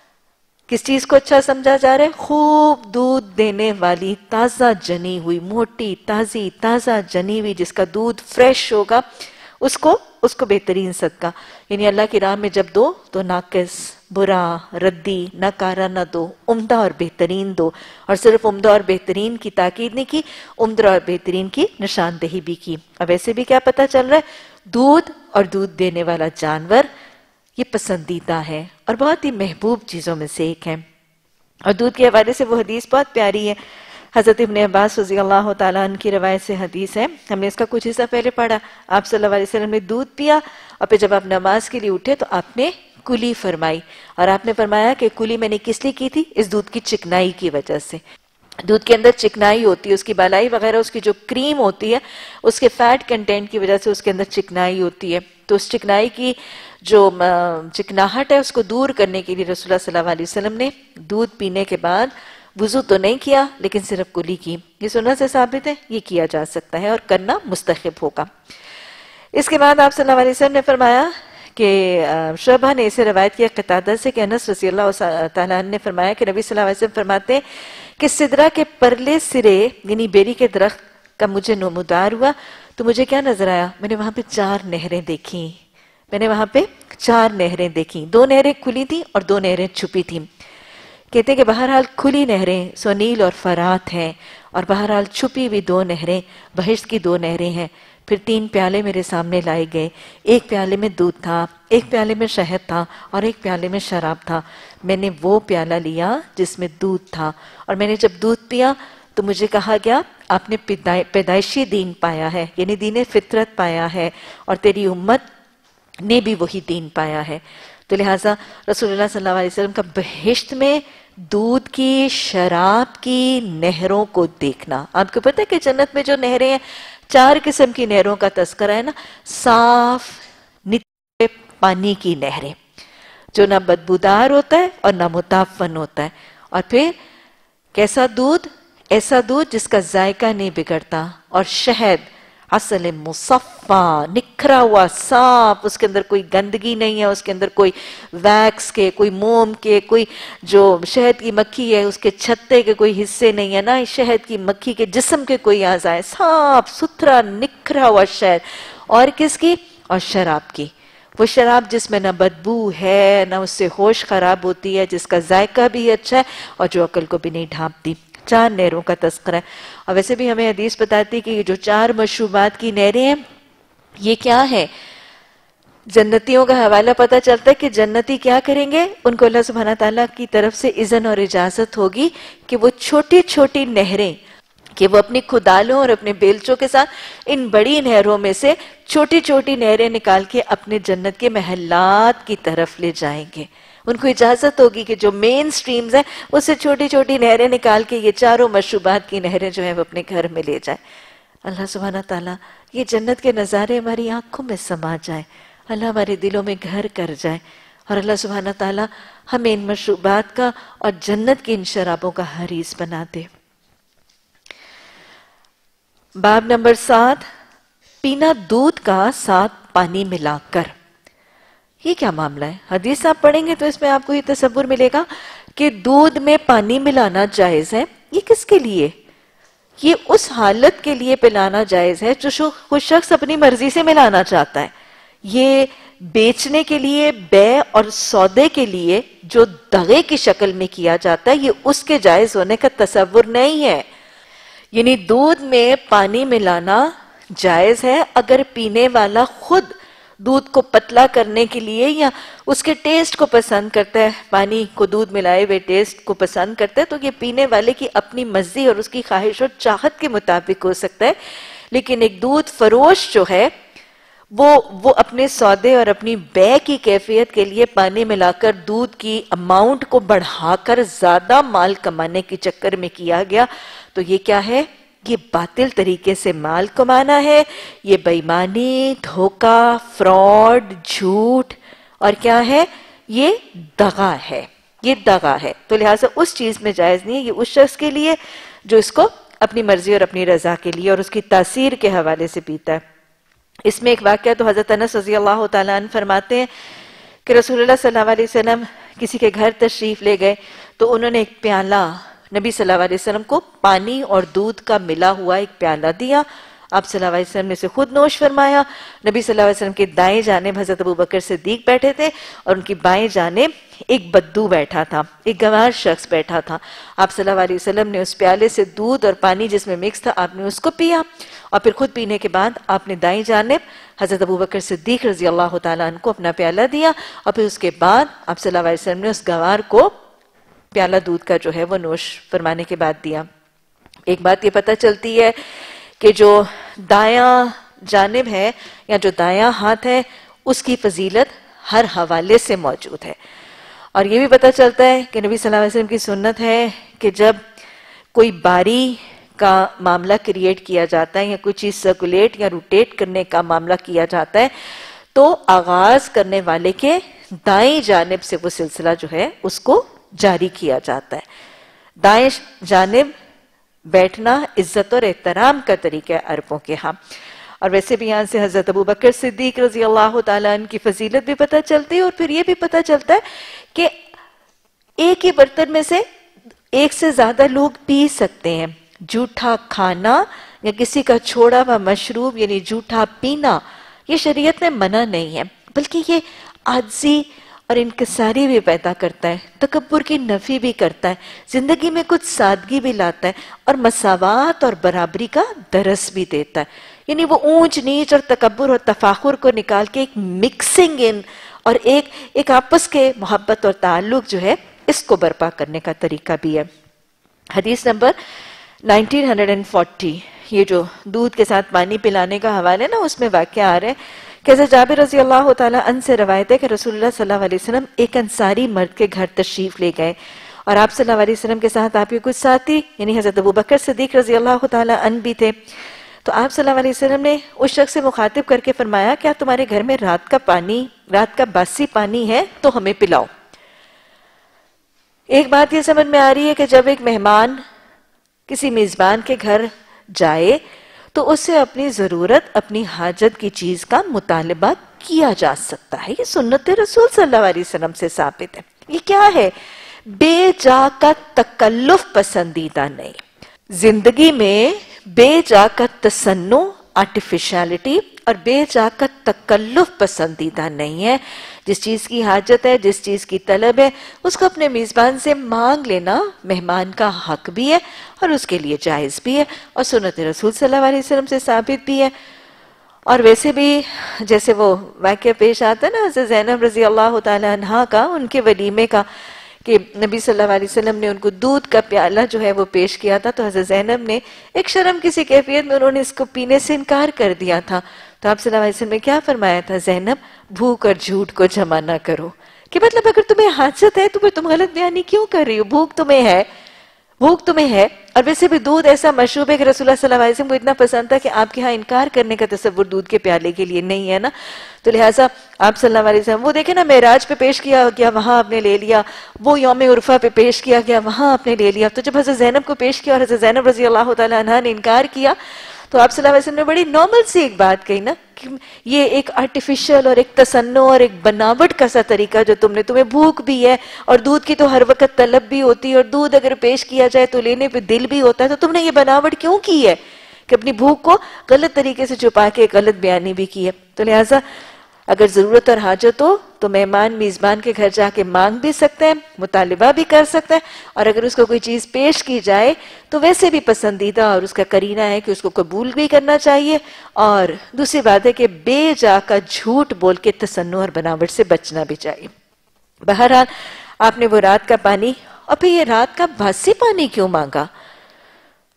کس چیز کو اچھا سمجھا جا رہا ہے؟ خوب دودھ دینے والی تازہ جنی ہوئی، موٹی تازی تازہ جنی ہوئی جس کا دودھ فریش ہوگا، اس کو اس کو بہترین صدقہ. یعنی اللہ کی راہ میں جب دو تو ناقص، برا، ردی، نہ کارا نہ دو، عمدہ اور بہترین دو. اور صرف عمدہ اور بہترین کی تاکید نہیں کی، عمدہ اور بہترین کی نشاندہی بھی کی. اب ایسے بھی کیا پتہ چل رہا ہے؟ دودھ اور دودھ دینے والا جانور یہ پسندیدہ ہے اور بہت ہی محبوب چیزوں میں سے ایک ہے. اور دودھ کے حوالے سے وہ حدیث بہت پیاری ہے. حضرت ابن عباس رضی اللہ تعالیٰ عنہ کی روایت سے حدیث ہے، ہم نے اس کا کچھ حصہ پہلے پڑھا. آپ صلی اللہ علیہ وسلم نے دودھ پیا اور پھر جب آپ نماز کے لیے اٹھے تو آپ نے کلی فرمائی، اور آپ نے فرمایا کہ کلی میں نے کس لیے کی تھی؟ اس دودھ کی چکنائی کی وجہ سے. دودھ کے اندر چکنائی ہوتی ہے، اس کی بالائی وغیرہ، اس کی جو کریم ہوتی ہے اس کے فیٹ کنٹینٹ کی وجہ سے اس کے اندر چکنائی ہوتی ہے. تو اس چکنائی کی جو چکناہٹ ہے اس کو دور کرنے کے لیے رسول اللہ صلی اللہ علیہ وسلم نے دودھ پینے کے بعد وضو تو نہیں کیا لیکن صرف کلی کی. یہ سنت سے ثابت ہے، یہ کیا جا سکتا ہے اور کرنا مستحب ہوگا. اس کے بعد آپ صلی اللہ علیہ وسلم نے فرمایا کہ شعبہ نے اسے روایت کیا قتادہ سے کہ انس رضی اللہ تعالیٰ عنہ نے فرمایا کہ نبی صلی اللہ علیہ وسلم فرماتے ہیں کہ سدرہ کے پرلے سرے یعنی بیری کے درخت کا مجھے نمودار ہوا تو مجھے کیا نظر آیا؟ میں نے وہاں پہ چار نہریں دیکھیں. میں نے وہاں پہ چار نہریں دیکھیں، دو نہریں کھلی تھیں اور دو نہریں چھپی تھیں. کہتے ہیں کہ بہرحال کھلی نہریں سنیل اور فرات ہیں، اور بہرحال چھپی ہوئی دو نہریں بہشت کی دو نہریں ہیں. پھر تین پیالے میرے سامنے لائے گئے، ایک پیالے میں دودھ تھا، ایک پیالے میں شہد تھا اور ایک پیالے میں شراب تھا. میں نے وہ پیالہ لیا جس میں دودھ تھا، اور میں نے جب دودھ پیا تو مجھے کہا گیا آپ نے پیدائشی دین پایا ہے، یعنی دین فطرت پایا ہے، اور تیری امت نے بھی وہی دین پایا ہے. تو لہٰذا رسول اللہ صلی اللہ علیہ وسلم کا بہشت میں دودھ کی، شراب کی نہروں کو دیکھنا. آپ کو پتہ ہے کہ جنت میں جو نہریں ہیں چار قسم کی نہروں کا تذکرہ ہے نا. صاف نتھرے پانی کی نہریں جو نہ بدبودار ہوتا ہے اور نہ متعفن ہوتا ہے. اور پھر کیسا دودھ؟ ایسا دودھ جس کا ذائقہ نہیں بگڑتا. اور شہد عسل مصفا، نکھرا ہوا صاف، اس کے اندر کوئی گندگی نہیں ہے، اس کے اندر کوئی ویکس کے، کوئی موم کے، کوئی جو شہد کی مکھی ہے اس کے چھتے کے کوئی حصے نہیں ہے، نہ شہد کی مکھی کے جسم کے کوئی اعضاء، صاف ستھرا نکھرا ہوا شہد. اور کس کی؟ اور شراب کی. وہ شراب جس میں نہ بدبو ہے، نہ اس سے ہوش خراب ہوتی ہے، جس کا ذائقہ بھی اچھا ہے اور جو عقل کو بھی نہیں ڈھانپتی. چار نہروں کا تذکرہ ہے. اور ویسے بھی ہمیں حدیث بتاتی کہ یہ جو چار مشروبات کی نہریں ہیں یہ کیا ہے؟ جنتیوں کا حوالہ پتہ چلتا ہے کہ جنتی کیا کریں گے؟ ان کو اللہ سبحانہ تعالیٰ کی طرف سے اذن اور اجازت ہوگی کہ وہ چھوٹی چھوٹی نہریں، کہ وہ اپنی کھدالوں اور اپنے بیلچوں کے ساتھ ان بڑی نہروں میں سے چھوٹی چھوٹی نہریں نکال کے اپنے جنت کے محلات کی طرف لے جائیں گے. ان کو اجازت ہوگی کہ جو مین سٹریمز ہیں اس سے چھوٹی چھوٹی نہریں نکال کے یہ چاروں مشروبات کی نہریں جو ہیں وہ اپنے گھر میں لے جائیں. اللہ سبحانہ تعالیٰ یہ جنت کے نظارے ہماری آنکھوں میں سما جائیں، اللہ ہمارے دلوں میں گھر کر جائے، اور اللہ سبحانہ تعالیٰ ہمیں ان مشروبات کا اور جنت کی ان شرابوں کا حریص بنا دے. باب نمبر سات، پینا دودھ کا ساتھ پانی ملا کر. یہ کیا معاملہ ہے؟ حدیث آپ پڑھیں گے تو اس میں آپ کو یہ تصور ملے گا کہ دودھ میں پانی ملانا جائز ہے. یہ کس کے لیے؟ یہ اس حالت کے لیے پلانا جائز ہے جو کوئی شخص اپنی مرضی سے ملانا چاہتا ہے. یہ بیچنے کے لیے، بیع اور سودے کے لیے جو دغے کی شکل میں کیا جاتا ہے یہ اس کے جائز ہونے کا تصور نہیں ہے. یعنی دودھ میں پانی ملانا جائز ہے اگر پینے والا خود دودھ کو پتلا کرنے کے لیے یا اس کے ٹیسٹ کو پسند کرتا ہے، پانی کو دودھ ملائے ہوئے ٹیسٹ کو پسند کرتا ہے، تو یہ پینے والے کی اپنی مرضی اور اس کی خواہش اور چاہت کے مطابق ہو سکتا ہے. لیکن ایک دودھ فروش جو ہے وہ وہ اپنے سودے اور اپنی بے کی کیفیت کے لیے پانی ملا کر دودھ کی اماؤنٹ کو بڑھا کر زیادہ مال کمانے کے چکر میں کیا گیا، تو یہ کیا ہے؟ یہ باطل طریقے سے مال کمانا ہے، یہ بے ایمانی، دھوکہ، فراڈ، جھوٹ، اور کیا ہے؟ یہ دغا ہے، یہ دغا ہے۔ تو لہٰذا اس چیز میں جائز نہیں ہے، یہ اس شخص کے لیے جو اس کو اپنی مرضی اور اپنی رضا کے لیے اور اس کی تاثیر کے حوالے سے پیتا ہے۔ اس میں ایک واقعہ تو حضرت انس رضی اللہ تعالیٰ عنہ فرماتے ہیں کہ رسول اللہ صلی اللہ علیہ وسلم کسی کے گھر تشریف لے گئے تو انہوں نے ایک پیالہ نبی صلی اللہ علیہ وسلم کو پانی اور دودھ کا ملا ہوا ایک پیالہ دیا۔ آپ صلی اللہ علیہ وسلم نے اسے خود نوش فرمایا۔ نبی صلی اللہ علیہ وسلم کے دائیں جانب حضرت ابو بکر صدیق بیٹھے تھے اور ان کی بائیں جانب ایک بدو بیٹھا تھا، ایک گنوار شخص بیٹھا تھا۔ آپ صلی اللہ علیہ وسلم نے اس پیالے سے دودھ اور پانی جس میں مکس تھا آپ نے اس کو پیا، اور پھر خود پینے کے بعد آپ نے دائیں جانب حضرت ابو بکر صدیق رضی اللہ تعالیٰ عنہ کو اپنا پیالہ دیا، اور پھر اس کے بعد آپ صلی اللہ علیہ وسلم نے اس گنوار کو پیالہ دودھ کا جو ہے وہ نوش فرمانے کے بعد دیا۔ ایک بات یہ پتہ چلتی ہے کہ جو دایاں جانب ہے یا جو دایاں ہاتھ ہے اس کی فضیلت ہر حوالے سے موجود ہے، اور یہ بھی پتہ چلتا ہے کہ نبی صلی اللہ علیہ وسلم کی سنت ہے کہ جب کوئی باری کا معاملہ کریٹ کیا جاتا ہے یا کوئی چیز سرکولیٹ یا روٹیٹ کرنے کا معاملہ کیا جاتا ہے تو آغاز کرنے والے کے دائیں جانب سے وہ سلسلہ جو ہے اس کو جاری کیا جاتا ہے۔ دائیں جانب بیٹھنا عزت اور احترام کا طریقہ ہے عربوں کے ہاں، اور ویسے بھی یہاں سے حضرت ابو بکر صدیق رضی اللہ تعالیٰ عنہ کی فضیلت بھی پتہ چلتی ہے، اور پھر یہ بھی پتہ چلتا ہے کہ ایک ہی برتن میں سے ایک سے زیادہ لوگ پی سکتے ہیں۔ جھوٹا کھانا یا کسی کا چھوڑا ہوا مشروب یعنی جھوٹا پینا یہ شریعت میں منع نہیں ہے، بلکہ یہ عاجزی اور انکساری بھی پیدا کرتا ہے، تکبر کی نفی بھی کرتا ہے، زندگی میں کچھ سادگی بھی لاتا ہے، اور مساوات اور برابری کا درس بھی دیتا ہے۔ یعنی وہ اونچ نیچ اور تکبر اور تفاخر کو نکال کے ایک مکسنگ ان اور ایک ایک آپس کے محبت اور تعلق جو ہے اس کو برپا کرنے کا طریقہ بھی ہے۔ حدیث نمبر نائنٹین ہنڈریڈ فورٹی، یہ جو دودھ کے ساتھ پانی پلانے کا حوالہ ہے نا، اس میں واقعہ آ رہے ہیں کہ حضرت جابر رضی اللہ تعالیٰ عنہ سے روایت ہے کہ رسول اللہ صلی اللہ علیہ وسلم ایک انصاری مرد کے گھر تشریف لے گئے، اور آپ صلی اللہ علیہ وسلم کے ساتھ آپ کے کچھ ساتھی یعنی حضرت ابو بکر صدیق رضی اللہ تعالیٰ عنہ بھی تھے۔ تو آپ صلی اللہ علیہ وسلم نے اس شخص سے مخاطب کر کے فرمایا، کیا تمہارے گھر میں رات کا پانی رات کا باسی پانی ہے تو ہمیں پلاؤ۔ ایک بات یہ سمجھ میں آ رہی ہے کہ جب ایک مہمان کسی میزبان کے گھر جائے تو اس سے اپنی ضرورت اپنی حاجت کی چیز کا مطالبہ کیا جا سکتا ہے، یہ سنت رسول صلی اللہ علیہ وسلم سے ثابت ہے۔ یہ کیا ہے؟ بے جا کا تکلف پسندیدہ نہیں، زندگی میں بے جا کا تصنع آرٹیفیشلٹی اور بے جا کا تکلف پسندیدہ نہیں ہے۔ جس چیز کی حاجت ہے، جس چیز کی طلب ہے، اس کو اپنے میزبان سے مانگ لینا مہمان کا حق بھی ہے اور اس کے لیے جائز بھی ہے، اور سنت رسول صلی اللہ علیہ وسلم سے ثابت بھی ہے۔ اور ویسے بھی جیسے وہ واقعہ پیش آتا ہے نا حضرت زینب رضی اللہ تعالی عنہا کا، ان کے ولیمے کا، کہ نبی صلی اللہ علیہ وسلم نے ان کو دودھ کا پیالہ جو ہے وہ پیش کیا تھا، تو حضرت زینب نے ایک شرم کسی کیفیت میں انہوں نے اس کو پینے سے انکار کر دیا تھا۔ تو آپ صلی اللہ علیہ وسلم نے کیا فرمایا تھا؟ زینب بھوک اور جھوٹ کو جمع نہ کرو، کہ مطلب اگر تمہیں حاجت ہے تو پھر تم غلط بیانی کیوں کر رہی ہو؟ بھوک تمہیں ہے، بھوک تمہیں ہے۔ اور ویسے بھی دودھ ایسا مشروب ہے کہ رسول اللہ صلی اللہ علیہ وسلم کو اتنا پسند تھا کہ آپ کے ہاں انکار کرنے کا تصور دودھ کے پیالے کے لیے نہیں ہے نا، تو لہٰذا آپ صلی اللہ علیہ وسلم وہ دیکھیں نا، معراج پہ پیش کیا گیا وہاں آپ نے لے لیا، وہ یوم عرفہ پہ پیش کیا گیا وہاں آپ نے لے لیا، تو جب حضرت زینب کو پیش کیا اور حضرت زینب رضی اللہ تعالیٰ عنہا نے انکار کیا تو آپ صلی اللہ علیہ وسلم نے بڑی نارمل سی ایک بات کہی نا، کہ یہ ایک آرٹیفیشل اور ایک تصنع اور ایک بناوٹ کا سا طریقہ جو تم نے، تمہیں بھوک بھی ہے اور دودھ کی تو ہر وقت طلب بھی ہوتی ہے، اور دودھ اگر پیش کیا جائے تو لینے پہ دل بھی ہوتا ہے، تو تم نے یہ بناوٹ کیوں کی ہے کہ اپنی بھوک کو غلط طریقے سے چھپا کے غلط بیانی بھی کی ہے۔ تو لہٰذا اگر ضرورت اور حاجت ہو تو مہمان میزبان کے گھر جا کے مانگ بھی سکتے ہیں، مطالبہ بھی کر سکتے ہیں، اور اگر اس کو کوئی چیز پیش کی جائے تو ویسے بھی پسندیدہ اور اس کا قرینہ ہے کہ اس کو قبول بھی کرنا چاہیے، اور دوسری بات ہے کہ بے جا کا جھوٹ بول کے تصنع اور بناوٹ سے بچنا بھی چاہیے۔ بہرحال آپ نے وہ رات کا پانی، اور پھر یہ رات کا باسی پانی کیوں مانگا؟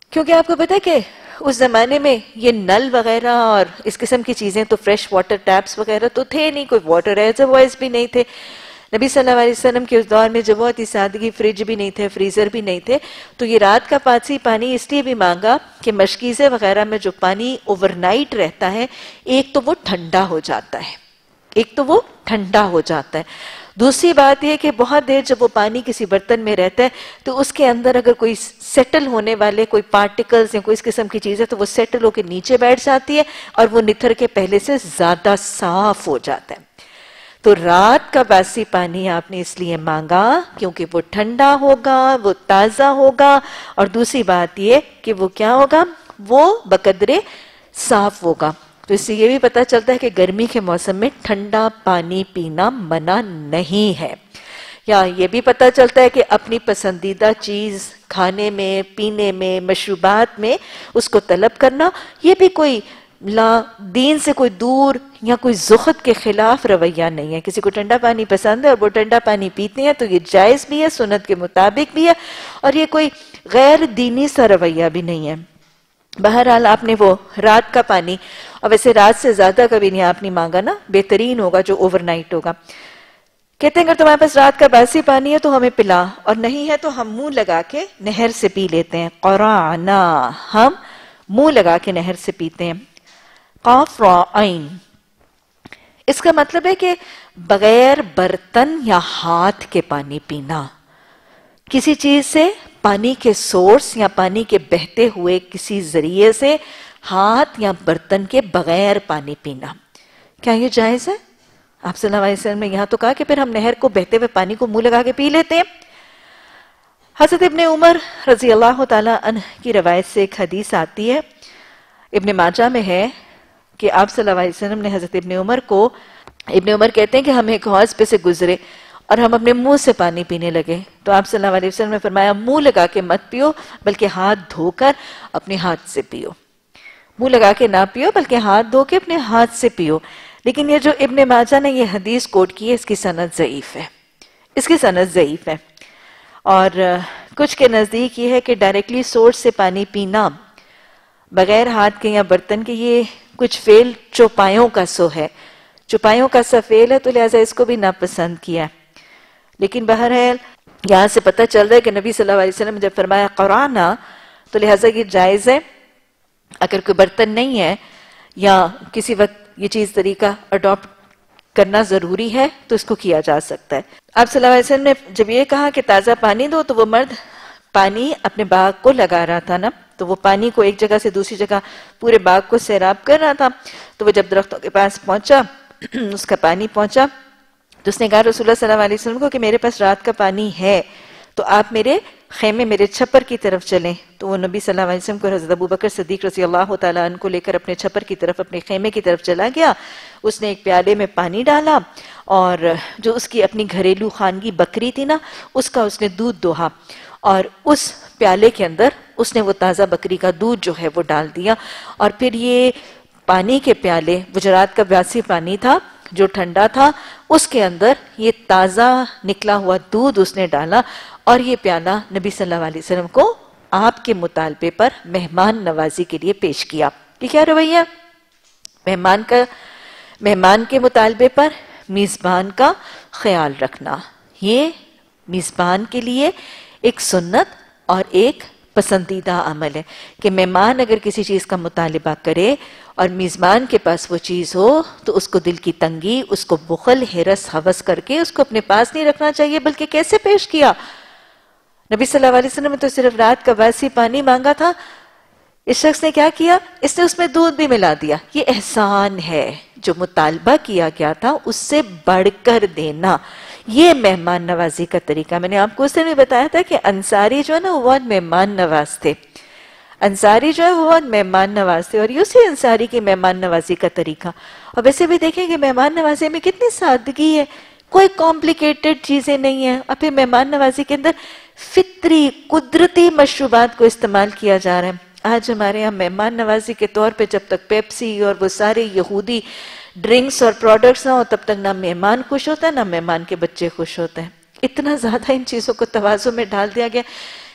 کیونکہ آپ کو پتا ہے کہ اس زمانے میں یہ نل وغیرہ اور اس قسم کی چیزیں تو فریش واٹر ٹیپس وغیرہ تو تھے نہیں، کوئی واٹر ریزروائرز بھی نہیں تھے. نبی صلی اللہ علیہ وسلم کے اس دور میں جو بہت ہی سادگی، فریج بھی نہیں تھے، فریزر بھی نہیں تھے، تو یہ رات کا پاسی پانی اس لیے بھی مانگا کہ مشکیزے وغیرہ میں جو پانی اوور نائٹ رہتا ہے، ایک تو وہ ٹھنڈا ہو جاتا ہے ایک تو وہ ٹھنڈا ہو جاتا ہے دوسری بات یہ کہ بہت دیر جب وہ پانی کسی برتن میں رہتا ہے تو اس کے اندر اگر کوئی سیٹل ہونے والے کوئی پارٹیکلز یا کوئی اس قسم کی چیز ہے تو وہ سیٹل ہو کے نیچے بیٹھ جاتی ہے اور وہ نتھر کے پہلے سے زیادہ صاف ہو جاتا ہے. تو رات کا باسی پانی آپ نے اس لیے مانگا کیونکہ وہ ٹھنڈا ہوگا، وہ تازہ ہوگا، اور دوسری بات یہ کہ وہ کیا ہوگا، وہ بقدرے صاف ہوگا. تو اس سے یہ بھی پتہ چلتا ہے کہ گرمی کے موسم میں ٹھنڈا پانی پینا منع نہیں ہے. یا یہ بھی پتہ چلتا ہے کہ اپنی پسندیدہ چیز کھانے میں، پینے میں، مشروبات میں اس کو طلب کرنا یہ بھی کوئی لا دین سے کوئی دور یا کوئی زخد کے خلاف رویہ نہیں ہے. کسی کو ٹھنڈا پانی پسند ہے اور وہ ٹھنڈا پانی پیتے ہیں تو یہ جائز بھی ہے، سنت کے مطابق بھی ہے، اور یہ کوئی غیر دینی سا رویہ بھی نہیں ہے. بہرحال آپ نے وہ رات کا پانی، اور ویسے رات سے زیادہ کبھی نہیں آپ نے مانگا نا، بہترین ہوگا جو اوور نائٹ ہوگا. کہتے ہیں اگر تمہارے پاس رات کا باسی پانی ہے تو ہمیں پلا، اور نہیں ہے تو ہم منہ لگا کے نہر سے پی لیتے ہیں. قرانا، ہم منہ لگا کے نہر سے پیتے ہیں. قاف را عین، اس کا مطلب ہے کہ بغیر برتن یا ہاتھ کے پانی پینا، کسی چیز سے پانی کے سورس یا پانی کے بہتے ہوئے کسی ذریعے سے ہاتھ یا برتن کے بغیر پانی پینا. کیا یہ جائز ہے؟ آپ صلی اللہ علیہ وسلم نے یہاں تو کہا کہ پھر ہم نہر کو بہتے ہوئے پانی کو منہ لگا کے پی لیتے ہیں. حضرت ابن عمر رضی اللہ تعالی عنہ کی روایت سے ایک حدیث آتی ہے، ابن ماجہ میں ہے کہ آپ صلی اللہ علیہ وسلم نے حضرت ابن عمر کو، ابن عمر کہتے ہیں کہ ہم ایک حوض پہ سے گزرے اور ہم اپنے منہ سے پانی پینے لگے تو آپ صلی اللہ علیہ وسلم نے فرمایا منہ لگا کے مت پیو بلکہ ہاتھ دھو کر اپنے ہاتھ سے پیو. منہ لگا کے نہ پیو بلکہ ہاتھ دھو کے اپنے ہاتھ سے پیو. لیکن یہ جو ابن ماجہ نے یہ حدیث کوٹ کی ہے اس کی سند ضعیف ہے اس کی سند ضعیف ہے اور کچھ کے نزدیک یہ ہے کہ ڈائریکٹلی سورس سے پانی پینا بغیر ہاتھ کے یا برتن کے یہ کچھ فعل چوپایوں کا سو ہے، چوپایوں کا سا فعل ہے، تو لہٰذا اس کو بھی ناپسند کیا. لیکن بہرحال یہاں سے پتہ چل رہا ہے کہ نبی صلی اللہ علیہ وسلم نے جب فرمایا قرانا تو لہٰذا یہ جائز ہے. اگر کوئی برتن نہیں ہے یا کسی وقت یہ چیز طریقہ اڈاپٹ کرنا ضروری ہے تو اس کو کیا جا سکتا ہے. آپ صلی اللہ علیہ وسلم نے جب یہ کہا کہ تازہ پانی دو تو وہ مرد پانی اپنے باغ کو لگا رہا تھا نا، تو وہ پانی کو ایک جگہ سے دوسری جگہ پورے باغ کو سیراب کر رہا تھا. تو وہ جب درختوں کے پاس پہنچا اس کا پانی پہنچا تو اس نے کہا رسول اللہ صلی اللہ علیہ وسلم کو کہ میرے پاس رات کا پانی ہے تو آپ میرے خیمے میرے چھپر کی طرف چلیں. تو وہ نبی صلی اللہ علیہ وسلم کو حضرت ابو بکر صدیق رضی اللہ تعالیٰ عنہ کو لے کر اپنے چھپر کی طرف اپنے خیمے کی طرف چلا گیا. اس نے ایک پیالے میں پانی ڈالا اور جو اس کی اپنی گھریلو خانگی بکری تھی نا اس کا اس نے دودھ دوہا اور اس پیالے کے اندر اس نے وہ تازہ بکری کا دودھ جو ہے وہ ڈال دیا. اور پھر یہ پانی کے پیالے وجرات کا باسی پانی تھا جو ٹھنڈا تھا اس کے اندر یہ تازہ نکلا ہوا دودھ اس نے ڈالا اور یہ پیالہ نبی صلی اللہ علیہ وسلم کو آپ کے مطالبے پر مہمان نوازی کے لیے پیش کیا. یہ کیا رویہ؟ مہمان کا مہمان کے مطالبے پر میزبان کا خیال رکھنا، یہ میزبان کے لیے ایک سنت اور ایک پسندیدہ عمل ہے کہ مہمان اگر کسی چیز کا مطالبہ کرے اور میزبان کے پاس وہ چیز ہو تو اس کو دل کی تنگی، اس کو بخل، ہرس، ہوس کر کے اس کو اپنے پاس نہیں رکھنا چاہیے بلکہ کیسے پیش کیا. نبی صلی اللہ علیہ وسلم نے تو صرف رات کا باسی پانی مانگا تھا، اس شخص نے کیا کیا؟ اس نے اس میں دودھ بھی ملا دیا. یہ احسان ہے، جو مطالبہ کیا گیا تھا اس سے بڑھ کر دینا، یہ مہمان نوازی کا طریقہ. میں نے آپ کو اس دن بھی بتایا تھا کہ انصاری جو ہے نا وہ بہت مہمان نواز تھے، انصاری جو ہے وہ بہت مہمان نواز تھے اور یہ اسی انصاری کی مہمان نوازی کا طریقہ. اور ویسے بھی دیکھیں کہ مہمان نوازی میں کتنی سادگی ہے، کوئی کمپلیکیٹڈ چیزیں نہیں ہیں. اور پھر مہمان نوازی کے اندر فطری قدرتی مشروبات کو استعمال کیا جا رہا ہے. آج ہمارے یہاں مہمان نوازی کے طور پہ جب تک پیپسی اور وہ سارے یہودی ڈرنکس اور پروڈکٹس نہ ہو تب تک نہ مہمان خوش ہوتا ہے نہ مہمان کے بچے خوش ہوتے ہیں. اتنا زیادہ ان چیزوں کو توازن میں ڈال دیا گیا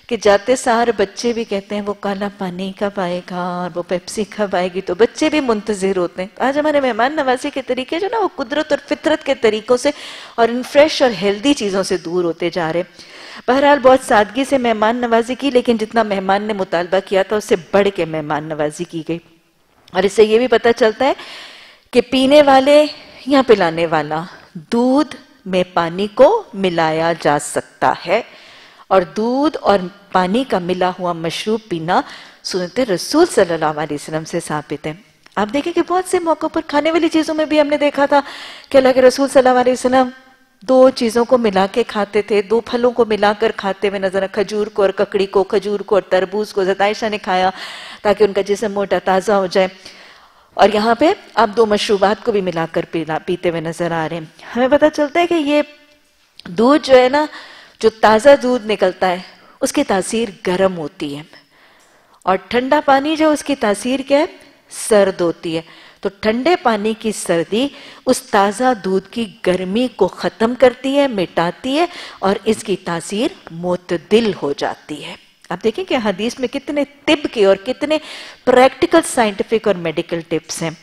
کہ جاتے سار بچے بھی کہتے ہیں وہ کالا پانی کب آئے گا اور وہ پیپسی کب آئے گی، تو بچے بھی منتظر ہوتے ہیں۔ آج ہمارے مہمان نوازی کے طریقے جو نا وہ قدرت اور فطرت کے طریقوں سے اور ان فریش اور ہیلدی چیزوں سے دور ہوتے جا رہے ہیں۔ بہرحال بہت سادگی سے مہمان نوازی کی، لیکن جتنا مہمان نے مطالبہ کیا تھا اس سے بڑھ کے مہمان نوازی کی گئی۔ اور اس سے یہ بھی پتہ چلتا ہے کہ پینے والے یا پلانے والا دودھ میں پانی کو ملایا جا سکتا ہے، اور دودھ اور پانی کا ملا ہوا مشروب پینا سنت رسول صلی اللہ علیہ وسلم سے ثابت ہے۔ آپ دیکھیں کہ بہت سے موقعوں پر کھانے والی چیزوں میں بھی ہم نے دیکھا تھا کہ اللہ کے رسول صلی اللہ علیہ وسلم دو چیزوں کو ملا کے کھاتے تھے، دو پھلوں کو ملا کر کھاتے ہوئے نظر، کھجور کو اور ککڑی کو، کھجور کو اور تربوز کو حضرت عائشہ نے کھایا تاکہ ان کا جسم موٹا تازہ ہو جائے۔ اور یہاں پہ آپ دو مشروبات کو بھی ملا کر پیتے ہوئے نظر آ رہے ہیں۔ ہمیں پتہ چلتا ہے کہ یہ دودھ جو ہے نا، جو تازہ دودھ نکلتا ہے اس کی تاثیر گرم ہوتی ہے، اور ٹھنڈا پانی جو اس کی تاثیر کیا ہے، سرد ہوتی ہے۔ تو ٹھنڈے پانی کی سردی اس تازہ دودھ کی گرمی کو ختم کرتی ہے، مٹاتی ہے، اور اس کی تاثیر معتدل ہو جاتی ہے۔ آپ دیکھیں کہ حدیث میں کتنے طب کے اور کتنے پریکٹیکل سائنٹیفک اور میڈیکل ٹپس ہیں۔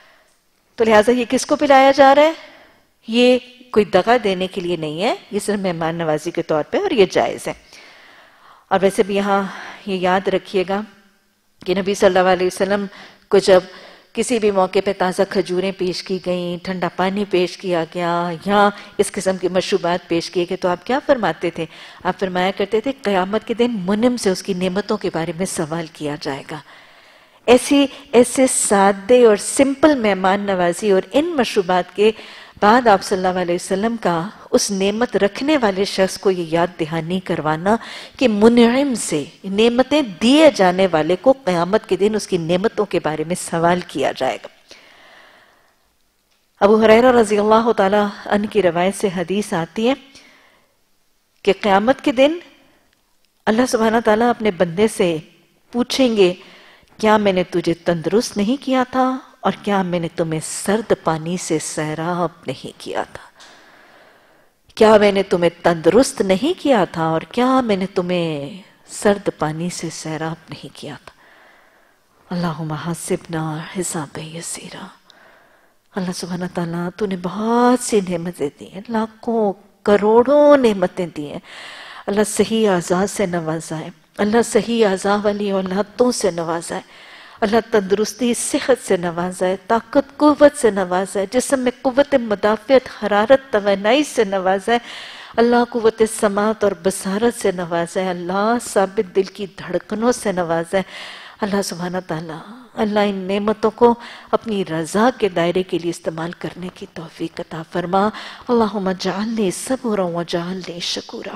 تو لہٰذا یہ کس کو پلایا جا رہا ہے؟ یہ کوئی دغا دینے کے لیے نہیں ہے، یہ صرف مہمان نوازی کے طور پہ، اور یہ جائز ہے۔ اور ویسے بھی یہاں یہ یاد رکھیے گا کہ نبی صلی اللہ علیہ وسلم کو جب کسی بھی موقع پہ تازہ کھجوریں پیش کی گئیں، ٹھنڈا پانی پیش کیا گیا، یا اس قسم کے مشروبات پیش کیے گئے، تو آپ کیا فرماتے تھے؟ آپ فرمایا کرتے تھے قیامت کے دن منعم سے اس کی نعمتوں کے بارے میں سوال کیا جائے گا۔ ایسی ایسے سادے اور سمپل مہمان نوازی اور ان مشروبات کے بعد آپ صلی اللہ علیہ وسلم کا اس نعمت رکھنے والے شخص کو یہ یاد دہانی کروانا کہ منعم سے، نعمتیں دیے جانے والے کو قیامت کے دن اس کی نعمتوں کے بارے میں سوال کیا جائے گا۔ ابو ہریرہ رضی اللہ تعالیٰ عنہ کی روایت سے حدیث آتی ہے کہ قیامت کے دن اللہ سبحانہ تعالیٰ اپنے بندے سے پوچھیں گے، کیا میں نے تجھے تندرست نہیں کیا تھا، اور کیا میں نے تمہیں سرد پانی سے سیراب نہیں کیا تھا؟ کیا میں نے تمہیں تندرست نہیں کیا تھا، اور کیا میں نے تمہیں سرد پانی سے سیراب نہیں کیا تھا؟ اللہم حسبنا حسابا یسیرا۔ اللہ سبحانہ تعالیٰ تو نے بہت سی نعمتیں دی ہیں، لاکھوں کروڑوں نعمتیں دی ہیں۔ اللہ صحیح اعضاء سے نوازا ہے، اللہ صحیح اعضاء والی اولادوں سے نوازا ہے، اللہ تندرستی صحت سے نوازا ہے، طاقت قوت سے نوازا ہے، جسم میں قوت مدافعت حرارت توانائی سے نوازا ہے، اللہ قوت سماعت اور بصارت سے نوازا ہے، اللہ ثابت دل کی دھڑکنوں سے نوازا ہے۔ اللہ سبحانہ تعالیٰ اللہ ان نعمتوں کو اپنی رضا کے دائرے کے لیے استعمال کرنے کی توفیق عطا فرما۔ اللہم اجعلنی صبورا واجعلنی شکورا۔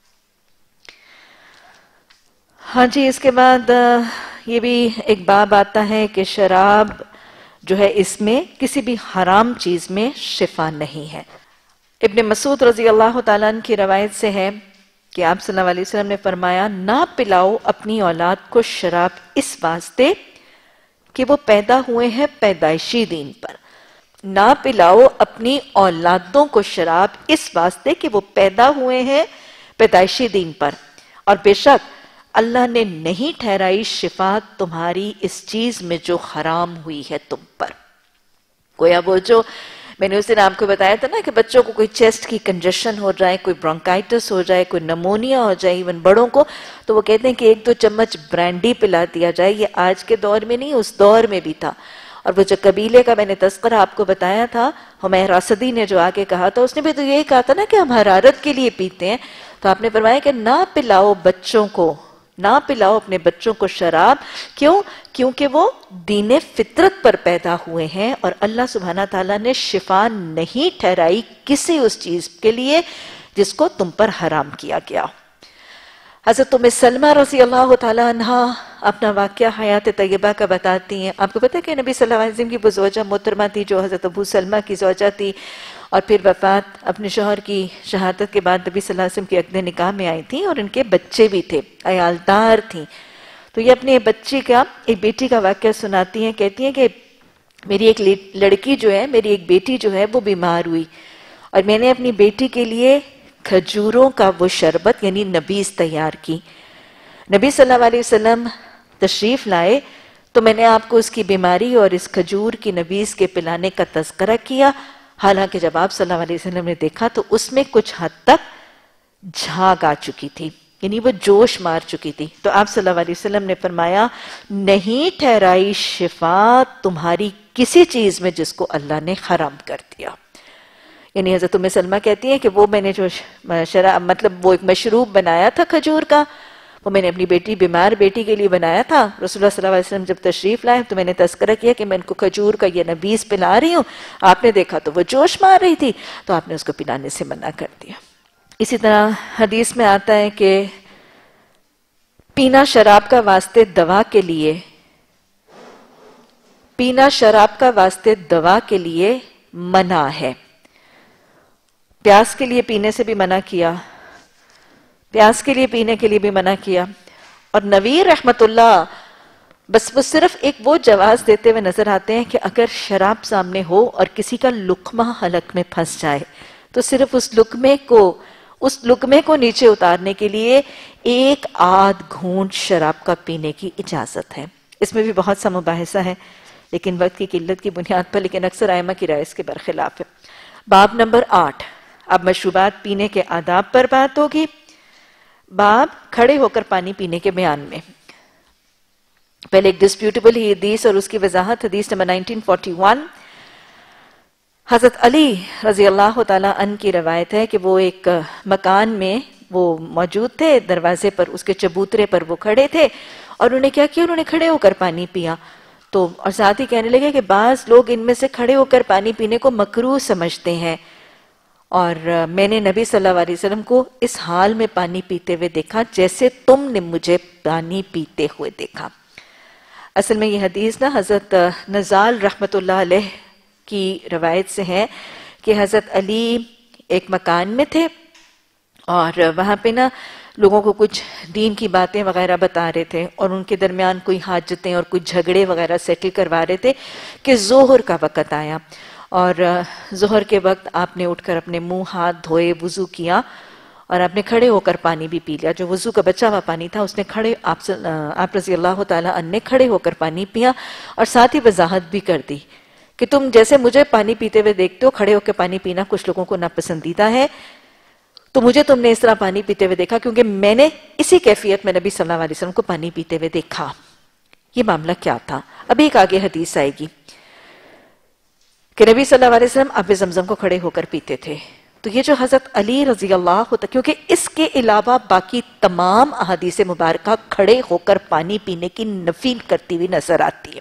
ہاں جی، اس کے بعد یہ بھی ایک باب آتا ہے کہ شراب جو ہے اس میں کسی بھی حرام چیز میں شفا نہیں ہے۔ ابن مسعود رضی اللہ تعالیٰ عنہ کی روایت سے ہے کہ آپ صلی اللہ علیہ وسلم نے فرمایا، نہ پلاؤ اپنی اولاد کو شراب اس واسطے کہ وہ پیدا ہوئے ہیں پیدائشی دین پر۔ نہ پلاؤ اپنی اولادوں کو شراب اس واسطے کہ وہ پیدا ہوئے ہیں پیدائشی دین پر، اور بے شک اللہ نے نہیں ٹھہرائی شفا تمہاری اس چیز میں جو حرام ہوئی ہے تم پر۔ گویا وہ جو میں نے اس دن آپ کو بتایا تھا نا کہ بچوں کو کوئی چیسٹ کی کنجشن ہو جائے، کوئی برونکائٹس ہو جائے، کوئی نمونیا ہو جائے، ایون بڑوں کو، تو وہ کہتے ہیں کہ ایک دو چمچ برانڈی پلا دیا جائے۔ یہ آج کے دور میں نہیں، اس دور میں بھی تھا۔ اور وہ جو قبیلے کا میں نے تذکرہ آپ کو بتایا تھا، حمیر راسدی نے جو آگے کہا تھا، اس نے بھی تو یہی کہا تھا نا کہ ہم حرارت کے لیے پیتے ہیں۔ تو آپ نے فرمایا کہ نہ پلاؤ بچوں کو، نہ پلاؤ اپنے بچوں کو شراب۔ کیوں؟ کیونکہ وہ دین فطرت پر پیدا ہوئے ہیں، اور اللہ سبحانہ تعالیٰ نے شفا نہیں ٹھہرائی کسی اس چیز کے لیے جس کو تم پر حرام کیا گیا۔ حضرت ام سلمہ رضی اللہ تعالیٰ عنہ اپنا واقعہ حیات طیبہ کا بتاتی ہیں۔ آپ کو پتہ ہے کہ نبی صلی اللہ علیہ وسلم کی وہ زوجہ محترمہ تھی جو حضرت ابو سلمہ کی زوجہ تھی، اور پھر وفات اپنے شوہر کی شہادت کے بعد نبی صلی اللہ علیہ وسلم کی عقد نکاح میں آئی تھیں، اور ان کے بچے بھی تھے، عیالدار تھیں۔ تو یہ اپنے بچی کا، ایک بیٹی کا واقعہ سناتی ہیں، کہتی ہیں کہ میری ایک لڑکی جو ہے، میری ایک بیٹی جو ہے وہ بیمار ہوئی، اور میں نے اپنی بیٹی کے لیے کھجوروں کا وہ شربت یعنی نبیذ تیار کی۔ نبی صلی اللہ علیہ وسلم تشریف لائے تو میں نے آپ کو اس کی بیماری اور اس کھجور کی نبیذ کے پلانے کا تذکرہ کیا، حالانکہ جب آپ صلی اللہ علیہ وسلم نے دیکھا تو اس میں کچھ حد تک جھاگ آ چکی تھی، یعنی وہ جوش مار چکی تھی۔ تو آپ صلی اللہ علیہ وسلم نے فرمایا نہیں ٹھہرائی شفا تمہاری کسی چیز میں جس کو اللہ نے حرام کر دیا۔ یعنی حضرت ام سلمہ کہتی ہیں کہ وہ میں نے جو شراب مطلب وہ ایک مشروب بنایا تھا کھجور کا، وہ میں نے اپنی بیٹی بیمار بیٹی کے لیے بنایا تھا، رسول اللہ صلی اللہ علیہ وسلم جب تشریف لائے تو میں نے تذکرہ کیا کہ میں ان کو کھجور کا یہ نبیذ پلا رہی ہوں، آپ نے دیکھا تو وہ جوش مار رہی تھی تو آپ نے اس کو پلانے سے منع کر دیا۔ اسی طرح حدیث میں آتا ہے کہ پینا شراب کا واسطے دوا کے لیے پینا شراب کا واسطے دوا کے لیے منع ہے، پیاس کے لیے پینے سے بھی منع کیا، پیاس کے لیے پینے کے لیے بھی منع کیا۔ اور نویر رحمت اللہ بس وہ صرف ایک وہ جواز دیتے ہوئے نظر آتے ہیں کہ اگر شراب سامنے ہو اور کسی کا لقمہ حلق میں پھنس جائے تو صرف اس لقمے کو اس لقمے کو نیچے اتارنے کے لیے ایک آدھ گھونٹ شراب کا پینے کی اجازت ہے۔ اس میں بھی بہت سا مباحثہ ہے لیکن وقت کی قلت کی بنیاد پر، لیکن اکثر ائمہ کی رائے اس کے برخلاف ہے۔ باب نمبر آٹھ، اب مشروبات پینے کے آداب پر بات ہوگی۔ باب کھڑے ہو کر پانی پینے کے بیان میں پہلے ایک ڈسپیوٹیبل حدیث اور اس کی وضاحت۔ حدیث نمبر نائنٹین فورٹی ون، حضرت علی رضی اللہ تعالیٰ عنہ کی روایت ہے کہ وہ ایک مکان میں وہ موجود تھے، دروازے پر اس کے چبوترے پر وہ کھڑے تھے اور انہوں نے کیا کیا، انہوں نے کھڑے ہو کر پانی پیا۔ تو اور ساتھ ہی کہنے لگے کہ بعض لوگ ان میں سے کھڑے ہو کر پانی پینے کو مکروہ سمجھتے ہیں، اور میں نے نبی صلی اللہ علیہ وسلم کو اس حال میں پانی پیتے ہوئے دیکھا جیسے تم نے مجھے پانی پیتے ہوئے دیکھا۔ اصل میں یہ حدیث نا حضرت نزال رحمت اللہ علیہ کی روایت سے ہے کہ حضرت علی ایک مکان میں تھے اور وہاں پہ نا لوگوں کو کچھ دین کی باتیں وغیرہ بتا رہے تھے اور ان کے درمیان کوئی حاجتیں اور کچھ جھگڑے وغیرہ سیٹل کروا رہے تھے کہ ظہر کا وقت آیا، اور ظہر کے وقت آپ نے اٹھ کر اپنے منہ ہاتھ دھوئے، وضو کیا اور آپ نے کھڑے ہو کر پانی بھی پی لیا۔ جو وضو کا بچا ہوا پانی تھا اس نے کھڑے آپ, آپ رضی اللہ تعالیٰ عنہ نے کھڑے ہو کر پانی پیا اور ساتھ ہی وضاحت بھی کر دی کہ تم جیسے مجھے پانی پیتے ہوئے دیکھتے ہو، کھڑے ہو کے پانی پینا کچھ لوگوں کو ناپسندیدہ ہے، تو مجھے تم نے اس طرح پانی پیتے ہوئے دیکھا کیونکہ میں نے اسی کیفیت میں نبی صلی اللہ علیہ وسلم کو پانی پیتے ہوئے دیکھا۔ یہ معاملہ کیا تھا؟ اب ایک آگے حدیث آئے گی کہ نبی صلی اللہ علیہ وسلم آب زمزم کو کھڑے ہو کر پیتے تھے۔ تو یہ جو حضرت علی رضی اللہ عنہ، کیونکہ اس کے علاوہ باقی تمام احادیث مبارکہ کھڑے ہو کر پانی پینے کی نفی کرتی ہوئی نظر آتی ہے،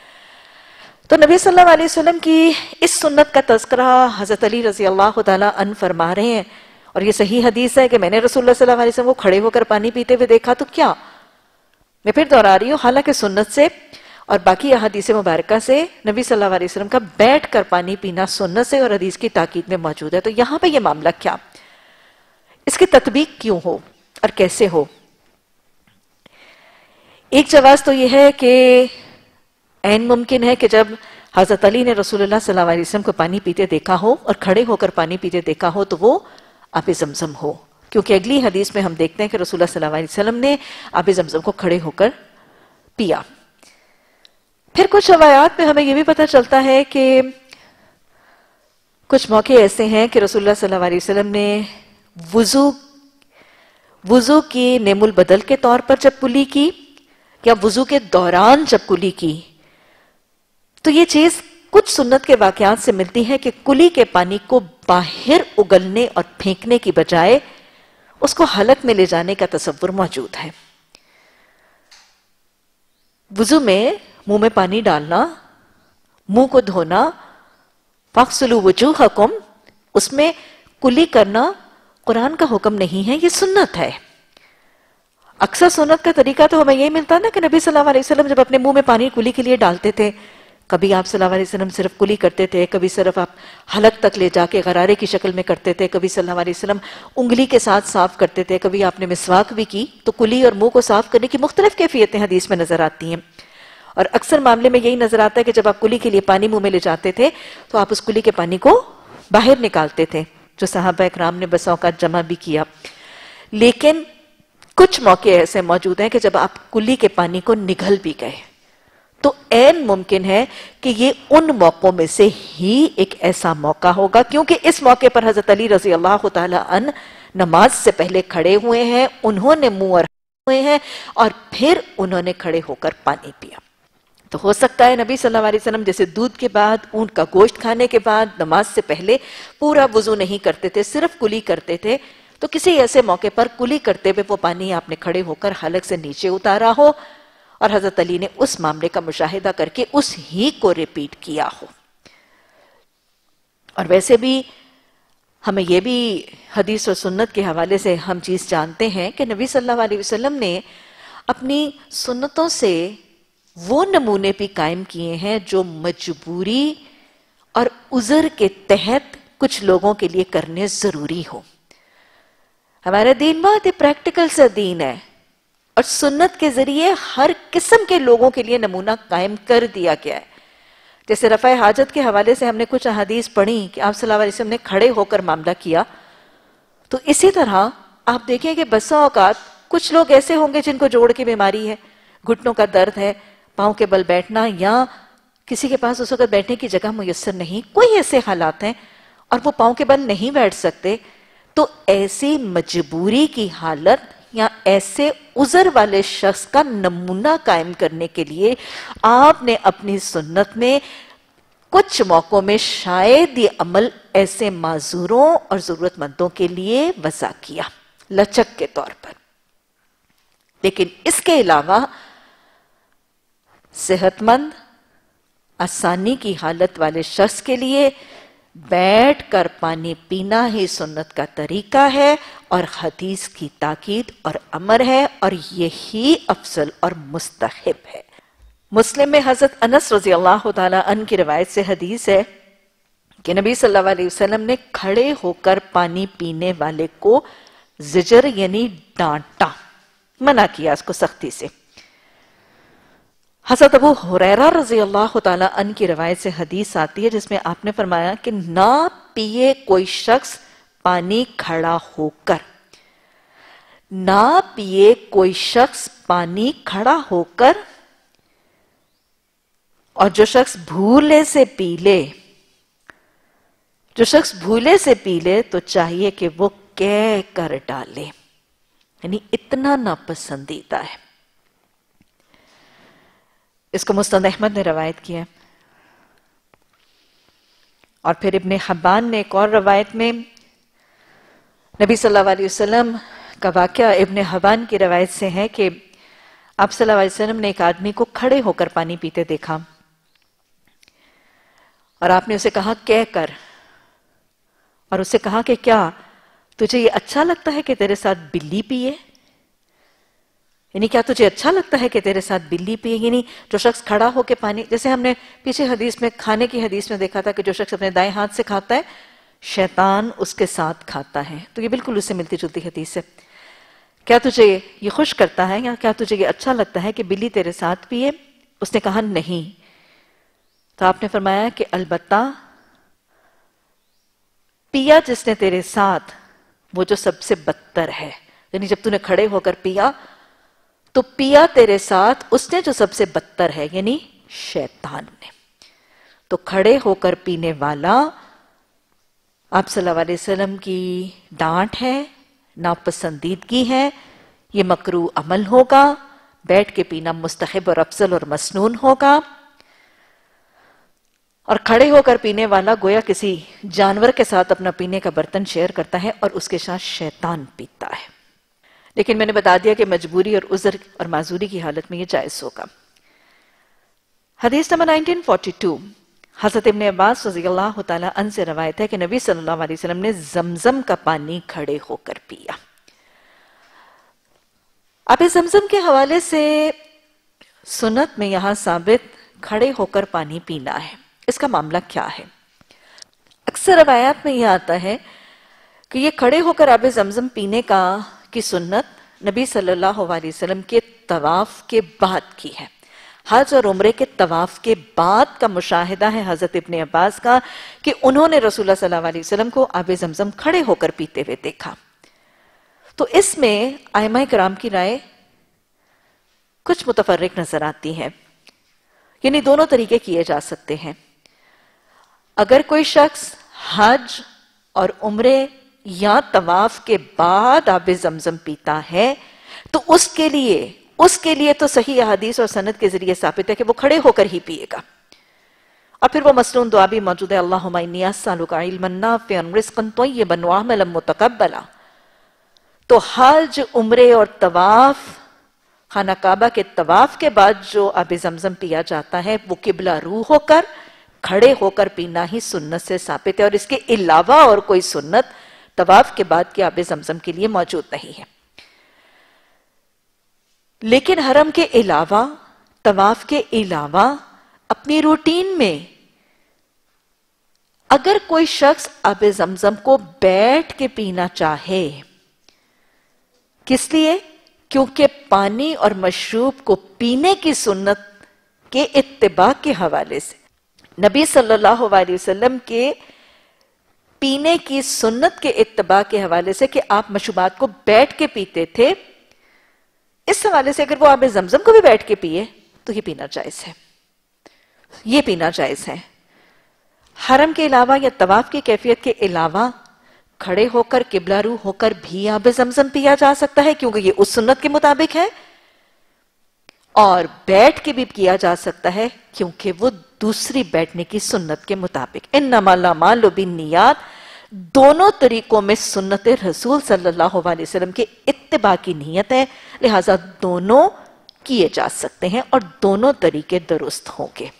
تو نبی صلی اللہ علیہ وسلم کی اس سنت کا تذکرہ حضرت علی رضی اللہ تعالیٰ عنہ فرما رہے ہیں، اور یہ صحیح حدیث ہے کہ میں نے رسول اللہ صلی اللہ علیہ وسلم کو کھڑے ہو کر پانی پیتے ہوئے دیکھا۔ تو کیا میں پھر دوہرا رہی ہوں، حالانکہ سنت سے اور باقی احادیث مبارکہ سے نبی صلی اللہ علیہ وسلم کا بیٹھ کر پانی پینا سنت سے اور حدیث کی تاکید میں موجود ہے، تو یہاں پہ یہ معاملہ کیا، اس کی تطبیق کیوں ہو اور کیسے ہو؟ ایک جواز تو یہ ہے کہ عین ممکن ہے کہ جب حضرت علی نے رسول اللہ صلی اللہ علیہ وسلم کو پانی پیتے دیکھا ہو اور کھڑے ہو کر پانی پیتے دیکھا ہو تو وہ آب زمزم ہو، کیونکہ اگلی حدیث میں ہم دیکھتے ہیں کہ رسول اللہ صلی اللہ علیہ وسلم نے آب زمزم کو کھڑے ہو کر پیا۔ پھر کچھ روایات میں ہمیں یہ بھی پتہ چلتا ہے کہ کچھ موقع ایسے ہیں کہ رسول اللہ صلی اللہ علیہ وسلم نے وضو وضو کی نیم البدل کے طور پر جب کلی کی یا وضو کے دوران جب کلی کی، تو یہ چیز کچھ سنت کے واقعات سے ملتی ہے کہ کلی کے پانی کو باہر اگلنے اور پھینکنے کی بجائے اس کو حلق میں لے جانے کا تصور موجود ہے۔ وضو میں منہ میں پانی ڈالنا، منہ کو دھونا، فاغسلوا وجوہکم، اس میں کلی کرنا قرآن کا حکم نہیں ہے، یہ سنت ہے۔ اکثر سنت کا طریقہ تو ہمیں یہی ملتا نا کہ نبی صلی اللہ علیہ وسلم جب اپنے منہ میں پانی کلی کے لیے ڈالتے تھے، کبھی آپ صلی اللہ علیہ وسلم صرف کلی کرتے تھے، کبھی صرف آپ حلق تک لے جا کے غرارے کی شکل میں کرتے تھے، کبھی صلی اللہ علیہ وسلم انگلی کے ساتھ صاف کرتے تھے، کبھی آپ نے مسواک بھی کی، تو کلی اور منہ کو صاف کرنے کی مختلف کیفیتیں حدیث میں نظر آتی ہیں۔ اور اکثر معاملے میں یہی نظر آتا ہے کہ جب آپ کلی کے لیے پانی منہ میں لے جاتے تھے تو آپ اس کلی کے پانی کو باہر نکالتے تھے، جو صحابہ اکرام نے بسا اوقات جمع بھی کیا۔ لیکن کچھ موقع ایسے موجود ہیں کہ جب آپ کلی کے پانی کو نگل بھی گئے تو عین ممکن ہے کہ یہ ان موقعوں میں سے ہی ایک ایسا موقع ہوگا، کیونکہ اس موقع پر حضرت علی رضی اللہ تعالی عنہ نماز سے پہلے کھڑے ہوئے ہیں، انہوں نے منہ اور ہوئے ہیں اور پھر انہوں نے کھڑے ہو کر پانی پیا۔ تو ہو سکتا ہے نبی صلی اللہ علیہ وسلم جیسے دودھ کے بعد، اونٹ کا گوشت کھانے کے بعد، نماز سے پہلے پورا وضو نہیں کرتے تھے، صرف کلی کرتے تھے، تو کسی ایسے موقع پر کلی کرتے ہوئے وہ پانی آپ نے کھڑے ہو کر حلق سے نیچے اتارا ہو اور حضرت علی نے اس معاملے کا مشاہدہ کر کے اس ہی کو ریپیٹ کیا ہو۔ اور ویسے بھی ہمیں یہ بھی حدیث و سنت کے حوالے سے ہم چیز جانتے ہیں کہ نبی صلی اللہ علیہ وسلم نے اپنی سنتوں سے وہ نمونے بھی قائم کیے ہیں جو مجبوری اور عذر کے تحت کچھ لوگوں کے لیے کرنے ضروری ہو۔ ہمارا دین بہت ہی پریکٹیکل سا دین ہے اور سنت کے ذریعے ہر قسم کے لوگوں کے لیے نمونہ قائم کر دیا گیا ہے۔ جیسے رفع حاجت کے حوالے سے ہم نے کچھ احادیث پڑھی کہ آپ صلی اللہ علیہ وسلم نے کھڑے ہو کر معاملہ کیا، تو اسی طرح آپ دیکھیں کہ بسا اوقات کچھ لوگ ایسے ہوں گے جن کو جوڑ کی بیماری ہے، گھٹنوں کا درد ہے، پاؤں کے بل بیٹھنا، یا کسی کے پاس اس وقت بیٹھنے کی جگہ میسر نہیں، کوئی ایسے حالات ہیں اور وہ پاؤں کے بل نہیں بیٹھ سکتے، تو ایسی مجبوری کی حالت یا ایسے عذر والے شخص کا نمونہ قائم کرنے کے لیے آپ نے اپنی سنت میں کچھ موقعوں میں شاید یہ عمل ایسے معذوروں اور ضرورت مندوں کے لیے وضع کیا لچک کے طور پر۔ لیکن اس کے علاوہ صحت مند آسانی کی حالت والے شخص کے لیے بیٹھ کر پانی پینا ہی سنت کا طریقہ ہے اور حدیث کی تاکید اور امر ہے، اور یہی افضل اور مستحب ہے۔ مسلم میں حضرت انس رضی اللہ تعالی عنہ کی روایت سے حدیث ہے کہ نبی صلی اللہ علیہ وسلم نے کھڑے ہو کر پانی پینے والے کو زجر یعنی ڈانٹا، منع کیا اس کو سختی سے۔ حضرت ابو ہریرہ رضی اللہ تعالی عنہ کی روایت سے حدیث آتی ہے جس میں آپ نے فرمایا کہ نہ پیے کوئی شخص پانی کھڑا ہو کر، نہ پیے کوئی شخص پانی کھڑا ہو کر، اور جو شخص بھولے سے پی لے جو شخص بھولے سے پی لے تو چاہیے کہ وہ کہہ کر ڈالے، یعنی اتنا ناپسندیدہ ہے۔ اس کو مستند احمد نے روایت کیا، اور پھر ابن حبان نے ایک اور روایت میں نبی صلی اللہ علیہ وسلم کا واقعہ ابن حبان کی روایت سے ہے کہ آپ صلی اللہ علیہ وسلم نے ایک آدمی کو کھڑے ہو کر پانی پیتے دیکھا، اور آپ نے اسے کہا کہہ کر، اور اسے کہا کہ کیا تجھے یہ اچھا لگتا ہے کہ تیرے ساتھ بلی پیے؟ یعنی کیا تجھے اچھا لگتا ہے کہ تیرے ساتھ بلی پیے؟ یعنی جو شخص کھڑا ہو کے پانی، جیسے ہم نے پیچھے حدیث میں کھانے کی حدیث میں دیکھا تھا کہ جو شخص اپنے دائیں ہاتھ سے کھاتا ہے شیطان اس کے ساتھ کھاتا ہے، تو یہ بالکل اس سے ملتی جلتی حدیث ہے۔ کیا تجھے یہ خوش کرتا ہے یا کیا تجھے یہ اچھا لگتا ہے کہ بلی تیرے ساتھ پیے؟ اس نے کہا نہیں، تو آپ نے فرمایا کہ البتہ پیا جس نے تیرے ساتھ وہ جو سب سے بدتر ہے، یعنی جب تو نے کھڑے ہو کر پیا تو پیا تیرے ساتھ اس نے جو سب سے بدتر ہے، یعنی شیطان نے۔ تو کھڑے ہو کر پینے والا آپ صلی اللہ علیہ وسلم کی ڈانٹ ہے، ناپسندیدگی ہے، یہ مکروہ عمل ہوگا، بیٹھ کے پینا مستحب اور افضل اور مسنون ہوگا، اور کھڑے ہو کر پینے والا گویا کسی جانور کے ساتھ اپنا پینے کا برتن شیئر کرتا ہے اور اس کے ساتھ شیطان پیتا ہے۔ لیکن میں نے بتا دیا کہ مجبوری اور عذر اور معذوری کی حالت میں یہ جائز ہوگا۔ حدیث نمبر نائنٹین فورٹی ٹو، حضرت ابن عباس رضی اللہ تعالی عنہ سے روایت ہے کہ نبی صلی اللہ علیہ وسلم نے زمزم کا پانی کھڑے ہو کر پیا۔ اب زمزم کے حوالے سے سنت میں یہاں ثابت کھڑے ہو کر پانی پینا ہے، اس کا معاملہ کیا ہے؟ اکثر روایات میں یہ آتا ہے کہ یہ کھڑے ہو کر آب زمزم پینے کا کی سنت نبی صلی اللہ علیہ وسلم کے طواف کے بعد کی ہے۔ حج اور عمرے کے طواف کے بعد کا مشاہدہ ہے حضرت ابن عباس کا کہ انہوں نے رسول اللہ صلی اللہ علیہ وسلم کو آب زمزم کھڑے ہو کر پیتے ہوئے دیکھا۔ تو اس میں ائمہ کرام کی رائے کچھ متفرق نظر آتی ہے، یعنی دونوں طریقے کیے جا سکتے ہیں۔ اگر کوئی شخص حج اور عمرے یا طواف کے بعد آب زمزم پیتا ہے تو اس کے لیے اس کے لیے تو صحیح احادیث اور سند کے ذریعے ثابت ہے کہ وہ کھڑے ہو کر ہی پیے گا، اور پھر وہ مسنون دعا بھی موجود ہے، اللہم انی اسألک علما نافعا رزقا طیبا وعملا متقبلا۔ تو حج، عمرے اور طواف، خانہ کعبہ کے طواف کے بعد جو آب زمزم پیا جاتا ہے وہ قبلہ رو ہو کر کھڑے ہو کر پینا ہی سنت سے ثابت ہے، اور اس کے علاوہ اور کوئی سنت طواف کے بعد کے آب زمزم کے لیے موجود نہیں ہے۔ لیکن حرم کے علاوہ، طواف کے علاوہ اپنی روٹین میں اگر کوئی شخص آب زمزم کو بیٹھ کے پینا چاہے، کس لیے؟ کیونکہ پانی اور مشروب کو پینے کی سنت کے اتباع کے حوالے سے، نبی صلی اللہ علیہ وسلم کے پینے کی سنت کے اتباع کے حوالے سے کہ آپ مشروبات کو بیٹھ کے پیتے تھے، اس حوالے سے اگر وہ آب زمزم کو بھی بیٹھ کے پیے تو یہ پینا جائز ہے، یہ پینا جائز ہے۔ حرم کے علاوہ یا طواف کی کیفیت کے علاوہ کھڑے ہو کر قبلہ رو ہو کر بھی آب زمزم پیا جا سکتا ہے کیونکہ یہ اس سنت کے مطابق ہے، اور بیٹھ کے بھی کیا جا سکتا ہے کیونکہ وہ دوسری بیٹھنے کی سنت کے مطابق۔ انما الاعمال بالنیات، دونوں طریقوں میں سنت رسول صلی اللہ علیہ وسلم کے اتباع کی نیت ہے، لہٰذا دونوں کیے جا سکتے ہیں اور دونوں طریقے درست ہوں گے۔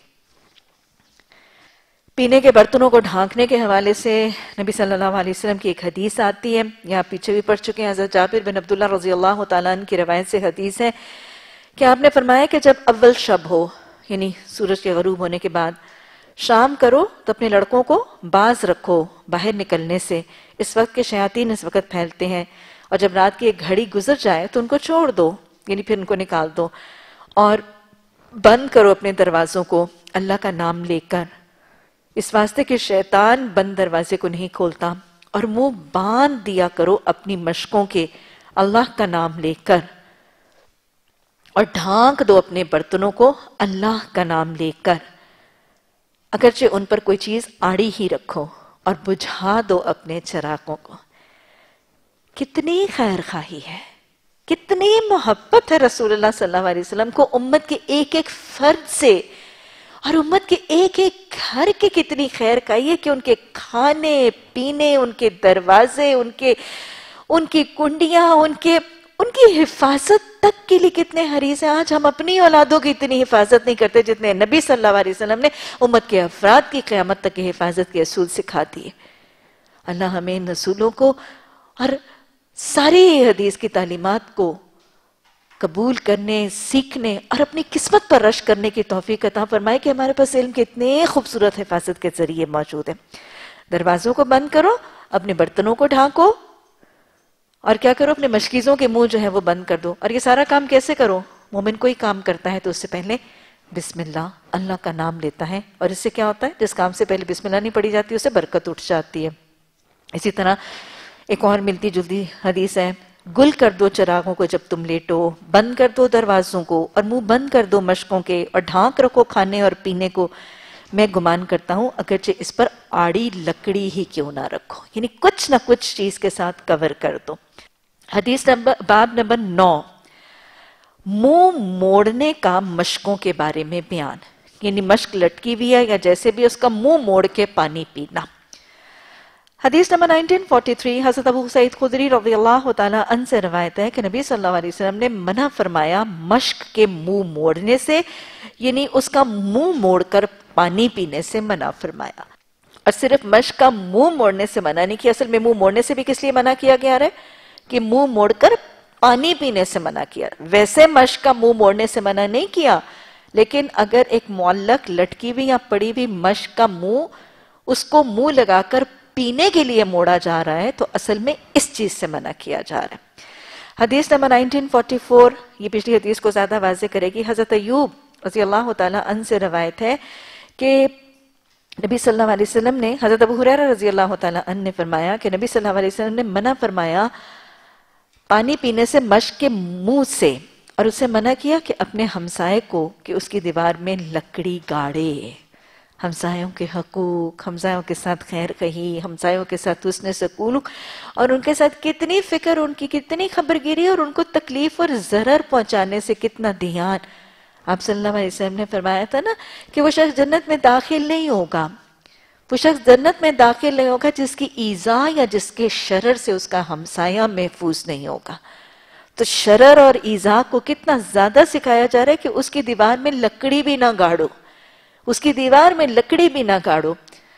پینے کے برتنوں کو ڈھانکنے کے حوالے سے نبی صلی اللہ علیہ وسلم کی ایک حدیث آتی ہے، یہاں پیچھے بھی پڑھ چکے ہیں، حضرت جابر بن عبداللہ رضی اللہ تعالیٰ عنہ کی روایت سے حدیث ہے کہ آپ نے فرمایا کہ جب اول شب ہو، یعنی سورج کے غروب ہونے کے بعد، شام کرو تو اپنے لڑکوں کو باز رکھو باہر نکلنے سے، اس وقت کے شیاطین اس وقت پھیلتے ہیں، اور جب رات کی ایک گھڑی گزر جائے تو ان کو چھوڑ دو، یعنی پھر ان کو نکال دو، اور بند کرو اپنے دروازوں کو اللہ کا نام لے کر، اس واسطے کہ شیطان بند دروازے کو نہیں کھولتا، اور منہ باندھ دیا کرو اپنی مشکوں کے اللہ کا نام لے کر، اور ڈھانک دو اپنے برتنوں کو اللہ کا نام لے کر، اگرچہ ان پر کوئی چیز آڑی ہی رکھو، اور بجھا دو اپنے چراغوں کو۔ کتنی خیر خواہی ہے، کتنی محبت ہے رسول اللہ صلی اللہ علیہ وسلم کو امت کے ایک ایک فرد سے، اور امت کے ایک ایک گھر کے کتنی خیر خواہی ہے کہ ان کے کھانے پینے، ان کے دروازے، ان کے ان کی کنڈیاں، ان کے ان کی حفاظت تک کے لیے کتنے حریص ہیں۔ آج ہم اپنی اولادوں کی اتنی حفاظت نہیں کرتے جتنے نبی صلی اللہ علیہ وسلم نے امت کے افراد کی قیامت تک کی حفاظت کے اصول سکھا دیے۔ اللہ ہمیں ان اصولوں کو اور ساری حدیث کی تعلیمات کو قبول کرنے، سیکھنے اور اپنی قسمت پر رشک کرنے کی توفیق عطا فرمائے کہ ہمارے پاس علم کے اتنے خوبصورت حفاظت کے ذریعے موجود ہیں۔ دروازوں کو بند کرو، اپنے برتنوں کو ڈھانکو، اور کیا کرو، اپنے مشکیزوں کے منہ جو ہے وہ بند کر دو۔ اور یہ سارا کام کیسے کرو؟ مومن کوئی کام کرتا ہے تو اس سے پہلے بسم اللہ، اللہ کا نام لیتا ہے، اور اس سے کیا ہوتا ہے؟ جس کام سے پہلے بسم اللہ نہیں پڑھی جاتی اس سے برکت اٹھ جاتی ہے۔ اسی طرح ایک اور ملتی جلتی حدیث ہے، گل کر دو چراغوں کو جب تم لیٹو، بند کر دو دروازوں کو، اور منہ بند کر دو مشکوں کے، اور ڈھانک رکھو کھانے اور پینے کو، میں گمان کرتا ہوں اگرچہ اس پر آڑی لکڑی ہی کیوں نہ رکھو، یعنی کچھ نہ کچھ چیز کے ساتھ کور کر دو۔ حدیث نمبر باب نمبر نو، منہ موڑنے کا مشکوں کے بارے میں بیان، یعنی مشک لٹکی ہوئی ہے یا جیسے بھی اس کا منہ موڑ کے پانی پینا۔ حدیث نمبر نائنٹین فورٹی تھری، حضرت ابو سعید خدری رضی اللہ تعالیٰ عنہ سے روایت ہے کہ نبی صلی اللہ علیہ وسلم نے منع فرمایا مشک کے منہ موڑنے سے، یعنی اس کا منہ موڑ کر پانی پینے سے منع فرمایا۔ اور صرف مشک کا منہ موڑنے سے منع نہیں کیا، اصل میں منہ موڑنے سے بھی کس لیے منع کیا گیا ہے کہ منہ موڑ کر پانی پینے سے منع کیا۔ ویسے مشک کا منہ موڑنے سے منع نہیں کیا، لیکن اگر ایک معلق لٹکی ہوئی یا پڑی ہوئی مشک کا منہ، اس کو منہ لگا کر پینے کے لیے موڑا جا رہا ہے تو اصل میں اس چیز سے منع کیا جا رہا ہے۔ حدیث نمبر نائنٹین فورٹی فور، یہ پچھلی حدیث کو زیادہ واضح کرے گی۔ حضرت ایوب رضی اللہ تعالیٰ عنہ سے روایت ہے کہ نبی صلی اللہ علیہ وسلم نے، حضرت ابو ہریرہ رضی اللہ تعالیٰ عنہ نے فرمایا کہ نبی صلی اللہ علیہ وسلم نے منع فرمایا پانی پینے سے مشک کے منہ سے، اور اسے منع کیا کہ اپنے ہمسائے کو کہ اس کی دیوار میں لکڑی گاڑے۔ ہمسایوں کے حقوق، ہمسایوں کے ساتھ خیر کہی، ہمسایوں کے ساتھ حسن سلوک، اور ان کے ساتھ کتنی فکر، ان کی کتنی خبرگیری، اور ان کو تکلیف اور ضرر پہنچانے سے کتنا دھیان۔ آپ صلی اللہ علیہ وسلم نے فرمایا تھا نا کہ وہ شخص جنت میں داخل نہیں ہوگا، وہ شخص جنت میں داخل نہیں ہوگا جس کی ایذا یا جس کے شرر سے اس کا ہمسایہ محفوظ نہیں ہوگا۔ تو شرر اور ایذا کو کتنا زیادہ سکھایا جا رہا ہے کہ اس کی دیوار میں لکڑی بھی نہ گاڑو، اس کی دیوار میں لکڑی بھی نہ گاڑو۔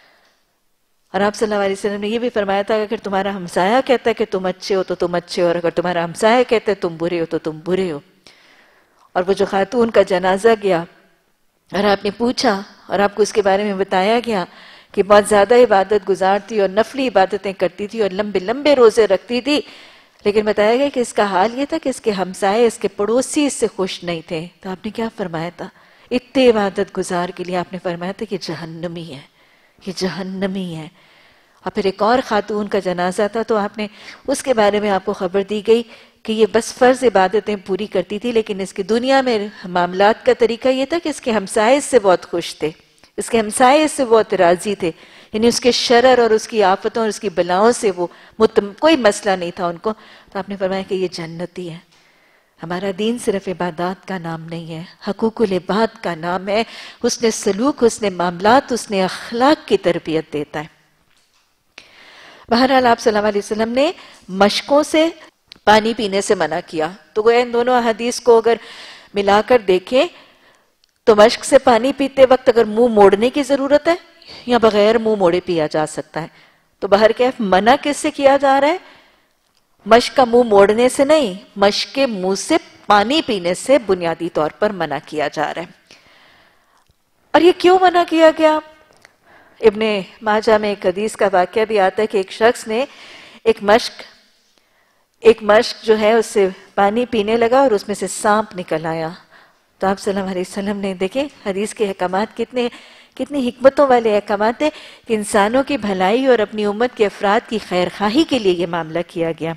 اور آپ صلی اللہ علیہ وسلم نے یہ بھی فرمایا تھا کہ اگر تمہارا ہمسایہ کہتا ہے کہ تم اچھے ہو تو تم اچھے ہو، اور اگر تمہارا ہمسایہ کہتا ہے تم برے ہو تو تم برے ہو۔ اور وہ جو خاتون کا جنازہ گیا اور آپ نے پوچھا اور آپ کو اس کے بارے میں بتایا گیا کہ بہت زیادہ عبادت گزار تھی اور نفلی عبادتیں کرتی تھی اور لمبے لمبے روزے رکھتی تھی، لیکن بتایا گیا کہ اس کا حال یہ تھا کہ اس کے ہمسائے، اس کے پڑوسی اس سے خوش نہیں تھے۔ تو آپ نے کیا فرمایا تھا؟ اتنے عبادت گزار کے لیے آپ نے فرمایا تھا کہ جہنمی ہے، یہ جہنمی ہے۔ اور پھر ایک اور خاتون کا جنازہ تھا تو آپ نے اس کے بارے میں آپ کو خبر دی گئی کہ یہ بس فرض عبادتیں پوری کرتی تھی، لیکن اس کی دنیا میں معاملات کا طریقہ یہ تھا کہ اس کے ہمسائے اس سے بہت خوش تھے، اس کے ہمسائے اس سے بہت راضی تھے، یعنی اس کے شرر اور اس کی آفتوں اور اس کی بلاؤں سے وہ متم... کوئی مسئلہ نہیں تھا ان کو۔ تو آپ نے فرمایا کہ یہ جنتی ہے۔ ہمارا دین صرف عبادات کا نام نہیں ہے، حقوق العباد کا نام ہے، حسن سلوک، حسن معاملات، حسن اخلاق کی تربیت دیتا ہے۔ بہرحال آپ صلی اللہ علیہ وسلم نے مشکوں سے پانی پینے سے منع کیا۔ تو گویا ان دونوں حدیث کو اگر ملا کر دیکھیں تو مشک سے پانی پیتے وقت اگر منہ موڑنے کی ضرورت ہے یا بغیر منہ موڑے پیا جا سکتا ہے، تو بہرکیف منع کس سے کیا جا رہا ہے؟ مشک کا منہ موڑنے سے نہیں، مشک کے منہ سے پانی پینے سے بنیادی طور پر منع کیا جا رہا ہے۔ اور یہ کیوں منع کیا گیا؟ ابن ماجہ میں ایک حدیث کا واقعہ بھی آتا ہے کہ ایک شخص نے ایک مشک ایک مشک جو ہے اس سے پانی پینے لگا اور اس میں سے سانپ نکل آیا۔ تو آپ صلی اللہ علیہ وسلم نے دیکھیں حدیث کے احکامات کتنے کتنی حکمتوں والے احکامات ہیں کہ انسانوں کی بھلائی اور اپنی امت کے افراد کی خیر خواہی کے لیے یہ معاملہ کیا گیا۔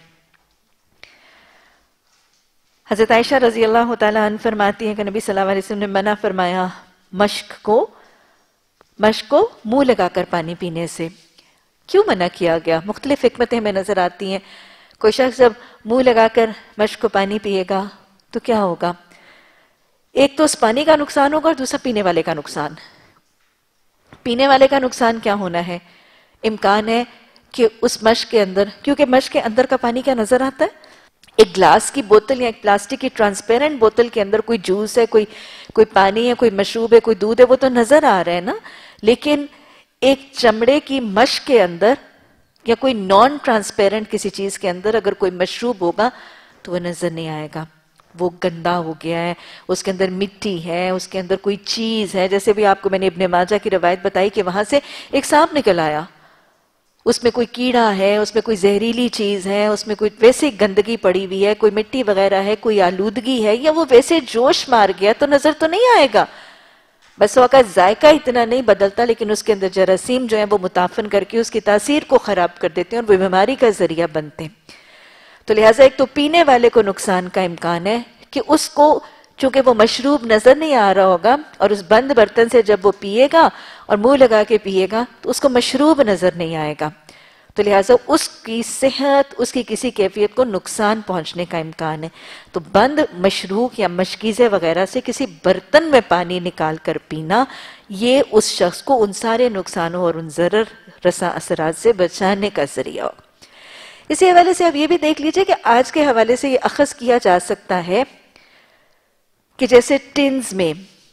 حضرت عائشہ رضی اللہ تعالیٰ عنہ فرماتی ہیں کہ نبی صلی اللہ علیہ وسلم نے منع فرمایا مشک کو مشک کو منہ لگا کر پانی پینے سے۔ کیوں منع کیا گیا؟ مختلف حکمتیں ہمیں نظر آتی ہیں۔ کوئی شخص جب منہ لگا کر مشک کو پانی پیے گا تو کیا ہوگا؟ ایک تو اس پانی کا نقصان ہوگا اور دوسرا پینے والے کا نقصان۔ پینے والے کا نقصان کیا ہونا ہے؟ امکان ہے کہ اس مشک کے اندر، کیونکہ مشک کے اندر کا پانی کیا نظر آتا ہے؟ ایک گلاس کی بوتل یا ایک پلاسٹک کی ٹرانسپیرنٹ بوتل کے اندر کوئی جوس ہے، کوئی کوئی پانی ہے، کوئی مشروب ہے، کوئی دودھ ہے، وہ تو نظر آ رہا ہے نا، لیکن ایک چمڑے کی مشک کے اندر یا کوئی نان ٹرانسپیرنٹ کسی چیز کے اندر اگر کوئی مشروب ہوگا تو وہ نظر نہیں آئے گا، وہ گندا ہو گیا ہے، اس کے اندر مٹی ہے، اس کے اندر کوئی چیز ہے۔ جیسے بھی آپ کو میں نے ابن ماجہ کی روایت بتائی کہ وہاں سے ایک سانپ نکل آیا، اس میں کوئی کیڑا ہے، اس میں کوئی زہریلی چیز ہے، اس میں کوئی ویسے گندگی پڑی ہوئی ہے، کوئی مٹی وغیرہ ہے، کوئی آلودگی ہے، یا وہ ویسے جوش مار گیا تو نظر تو نہیں آئے گا۔ بس وہ کا ذائقہ اتنا نہیں بدلتا لیکن اس کے اندر جراثیم جو ہیں وہ متعفن کر کے اس کی تاثیر کو خراب کر دیتے ہیں اور وہ بیماری کا ذریعہ بنتے ہیں۔ تو لہٰذا ایک تو پینے والے کو نقصان کا امکان ہے کہ اس کو چونکہ وہ مشروب نظر نہیں آ رہا ہوگا اور اس بند برتن سے جب وہ پیے گا اور منہ لگا کے پیے گا تو اس کو مشروب نظر نہیں آئے گا، تو لہٰذا اس کی صحت، اس کی کسی کیفیت کو نقصان پہنچنے کا امکان ہے۔ تو بند مشروب یا مشکیزے وغیرہ سے کسی برتن میں پانی نکال کر پینا، یہ اس شخص کو ان سارے نقصانوں اور ان ضرر رساں اثرات سے بچانے کا ذریعہ ہو۔ اسی حوالے سے آپ یہ بھی دیکھ لیجئے کہ آج کے حوالے سے یہ اخذ کیا جا سکتا ہے کہ جیسے ٹنز میں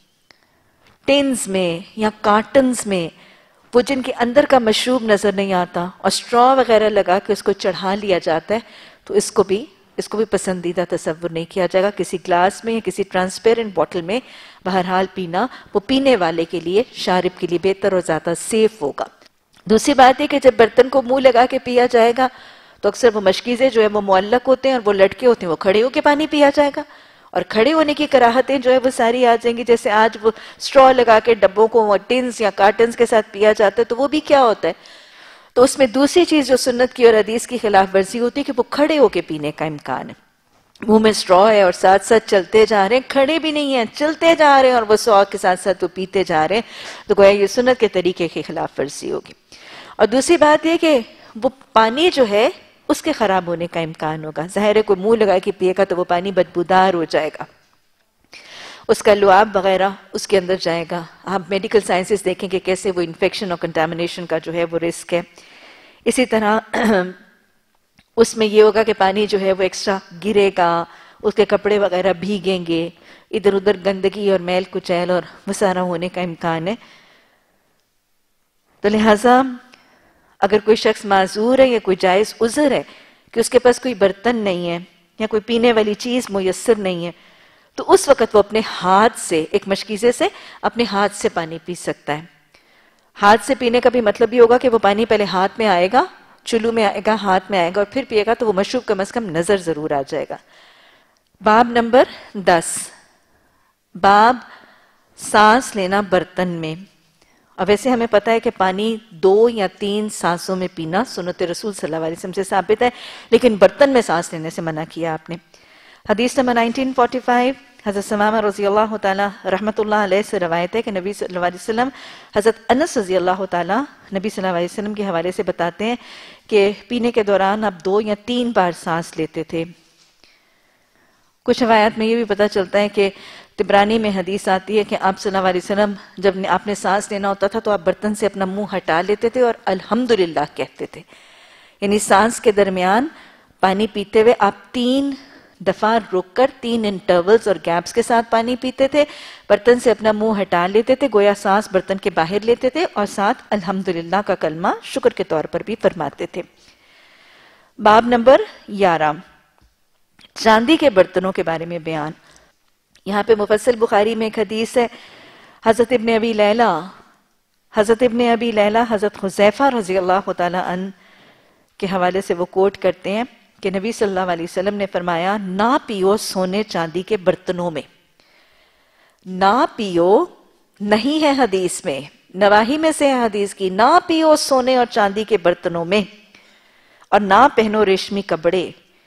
ٹنز میں یا کارٹنز میں وہ جن کے اندر کا مشروب نظر نہیں آتا اور سٹرا وغیرہ لگا کے اس کو چڑھا لیا جاتا ہے، تو اس کو بھی اس کو بھی پسندیدہ تصور نہیں کیا جائے گا۔ کسی گلاس میں یا کسی ٹرانسپیرنٹ بوٹل میں بہرحال پینا وہ پینے والے کے لیے، شارب کے لیے بہتر اور زیادہ سیف ہوگا۔ دوسری بات ہے کہ جب برتن کو منہ لگا کے پیا جائے گا تو اکثر وہ مشکیزیں جو ہے وہ معلق ہوتے ہیں اور وہ لٹکے ہوتے ہیں، وہ کھڑے ہو کے پانی پیا جائے گا، اور کھڑے ہونے کی کراہتیں جو ہے وہ ساری آ جائیں گی۔ جیسے آج وہ سٹرا لگا کے ڈبوں کو ٹنز یا کارٹنز کے ساتھ پیا جاتا ہے تو وہ بھی کیا ہوتا ہے، تو اس میں دوسری چیز جو سنت کی اور حدیث کی خلاف ورزی ہوتی ہے کہ وہ کھڑے ہو کے پینے کا امکان ہے. منہ میں اسٹرا ہے اور ساتھ ساتھ چلتے جا رہے ہیں, کھڑے بھی نہیں ہیں, چلتے جا رہے ہیں اور وہ سوگ کے ساتھ ساتھ وہ پیتے جا رہے ہیں, تو گویا یہ سنت کے طریقے کی خلاف ورزی ہوگی. اور دوسری بات یہ کہ وہ پانی جو ہے اس کے خراب ہونے کا امکان ہوگا. ظاہر ہے کوئی منہ لگا کے پیے گا تو وہ پانی بدبودار ہو جائے گا, اس کا لعاب وغیرہ اس کے اندر جائے گا. آپ میڈیکل سائنسز دیکھیں کہ کیسے وہ انفیکشن اور کنٹامنیشن کا جو ہے وہ رسک ہے. اسی طرح اس میں یہ ہوگا کہ پانی جو ہے وہ ایکسٹرا گرے گا, اس کے کپڑے وغیرہ بھیگیں گے, ادھر ادھر گندگی اور میل کچیل اور وہ سارا ہونے کا امکان ہے. تو لہٰذا اگر کوئی شخص معذور ہے یا کوئی جائز عذر ہے کہ اس کے پاس کوئی برتن نہیں ہے یا کوئی پینے والی چیز میسر نہیں ہے, تو اس وقت وہ اپنے ہاتھ سے, ایک مشکیزے سے اپنے ہاتھ سے پانی پی سکتا ہے. ہاتھ سے پینے کا بھی مطلب یہ ہوگا کہ وہ پانی پہلے ہاتھ میں آئے گا, چلو میں آئے گا, ہاتھ میں آئے گا اور پھر پیے گا, تو وہ مشروب کم از کم نظر ضرور آ جائے گا. باب نمبر دس, باب سانس لینا برتن میں. اور ویسے ہمیں پتہ ہے کہ پانی دو یا تین سانسوں میں پینا سنت رسول صلی اللہ علیہ وسلم سے ثابت ہے, لیکن برتن میں سانس لینے سے منع کیا آپ نے. حدیث نمبر نائنٹین فورٹی فائیو, حضرت ثمامہ رضی اللہ تعالی رحمۃ اللہ علیہ سے روایت ہے کہ نبی صلی اللہ علیہ وسلم, حضرت انس رضی اللہ تعالی نبی صلی اللہ علیہ وسلم کے حوالے سے بتاتے ہیں کہ پینے کے دوران آپ دو یا تین بار سانس لیتے تھے. کچھ روایات میں یہ بھی پتہ چلتا ہے کہ طبرانی میں حدیث آتی ہے کہ آپ صلی اللہ علیہ وسلم جب آپ نے سانس لینا ہوتا تھا تو آپ برتن سے اپنا منہ ہٹا لیتے تھے اور الحمدللہ کہتے تھے. یعنی سانس کے درمیان پانی پیتے ہوئے آپ تین دفعہ رک کر تین انٹرولز اور گیپس کے ساتھ پانی پیتے تھے, برتن سے اپنا منہ ہٹا لیتے تھے, گویا سانس برتن کے باہر لیتے تھے, اور ساتھ الحمدللہ کا کلمہ شکر کے طور پر بھی فرماتے تھے. باب نمبر گیارہ, چاندی کے برتنوں کے بارے میں بیان. یہاں پہ مفصل بخاری میں ایک حدیث ہے, حضرت ابن ابی لیلہ حضرت ابن ابی لیلہ حضرت حذیفہ رضی اللہ تعالی عنہ کے حوالے سے وہ کوٹ کرتے ہیں کہ نبی صلی اللہ علیہ وسلم نے فرمایا, نہ پیو سونے چاندی کے برتنوں میں. نہ پیو نہیں ہے حدیث میں, نواہی میں سے ہے حدیث کی, نہ پیو سونے اور چاندی کے برتنوں میں, اور نہ پہنو ریشمی کپڑے,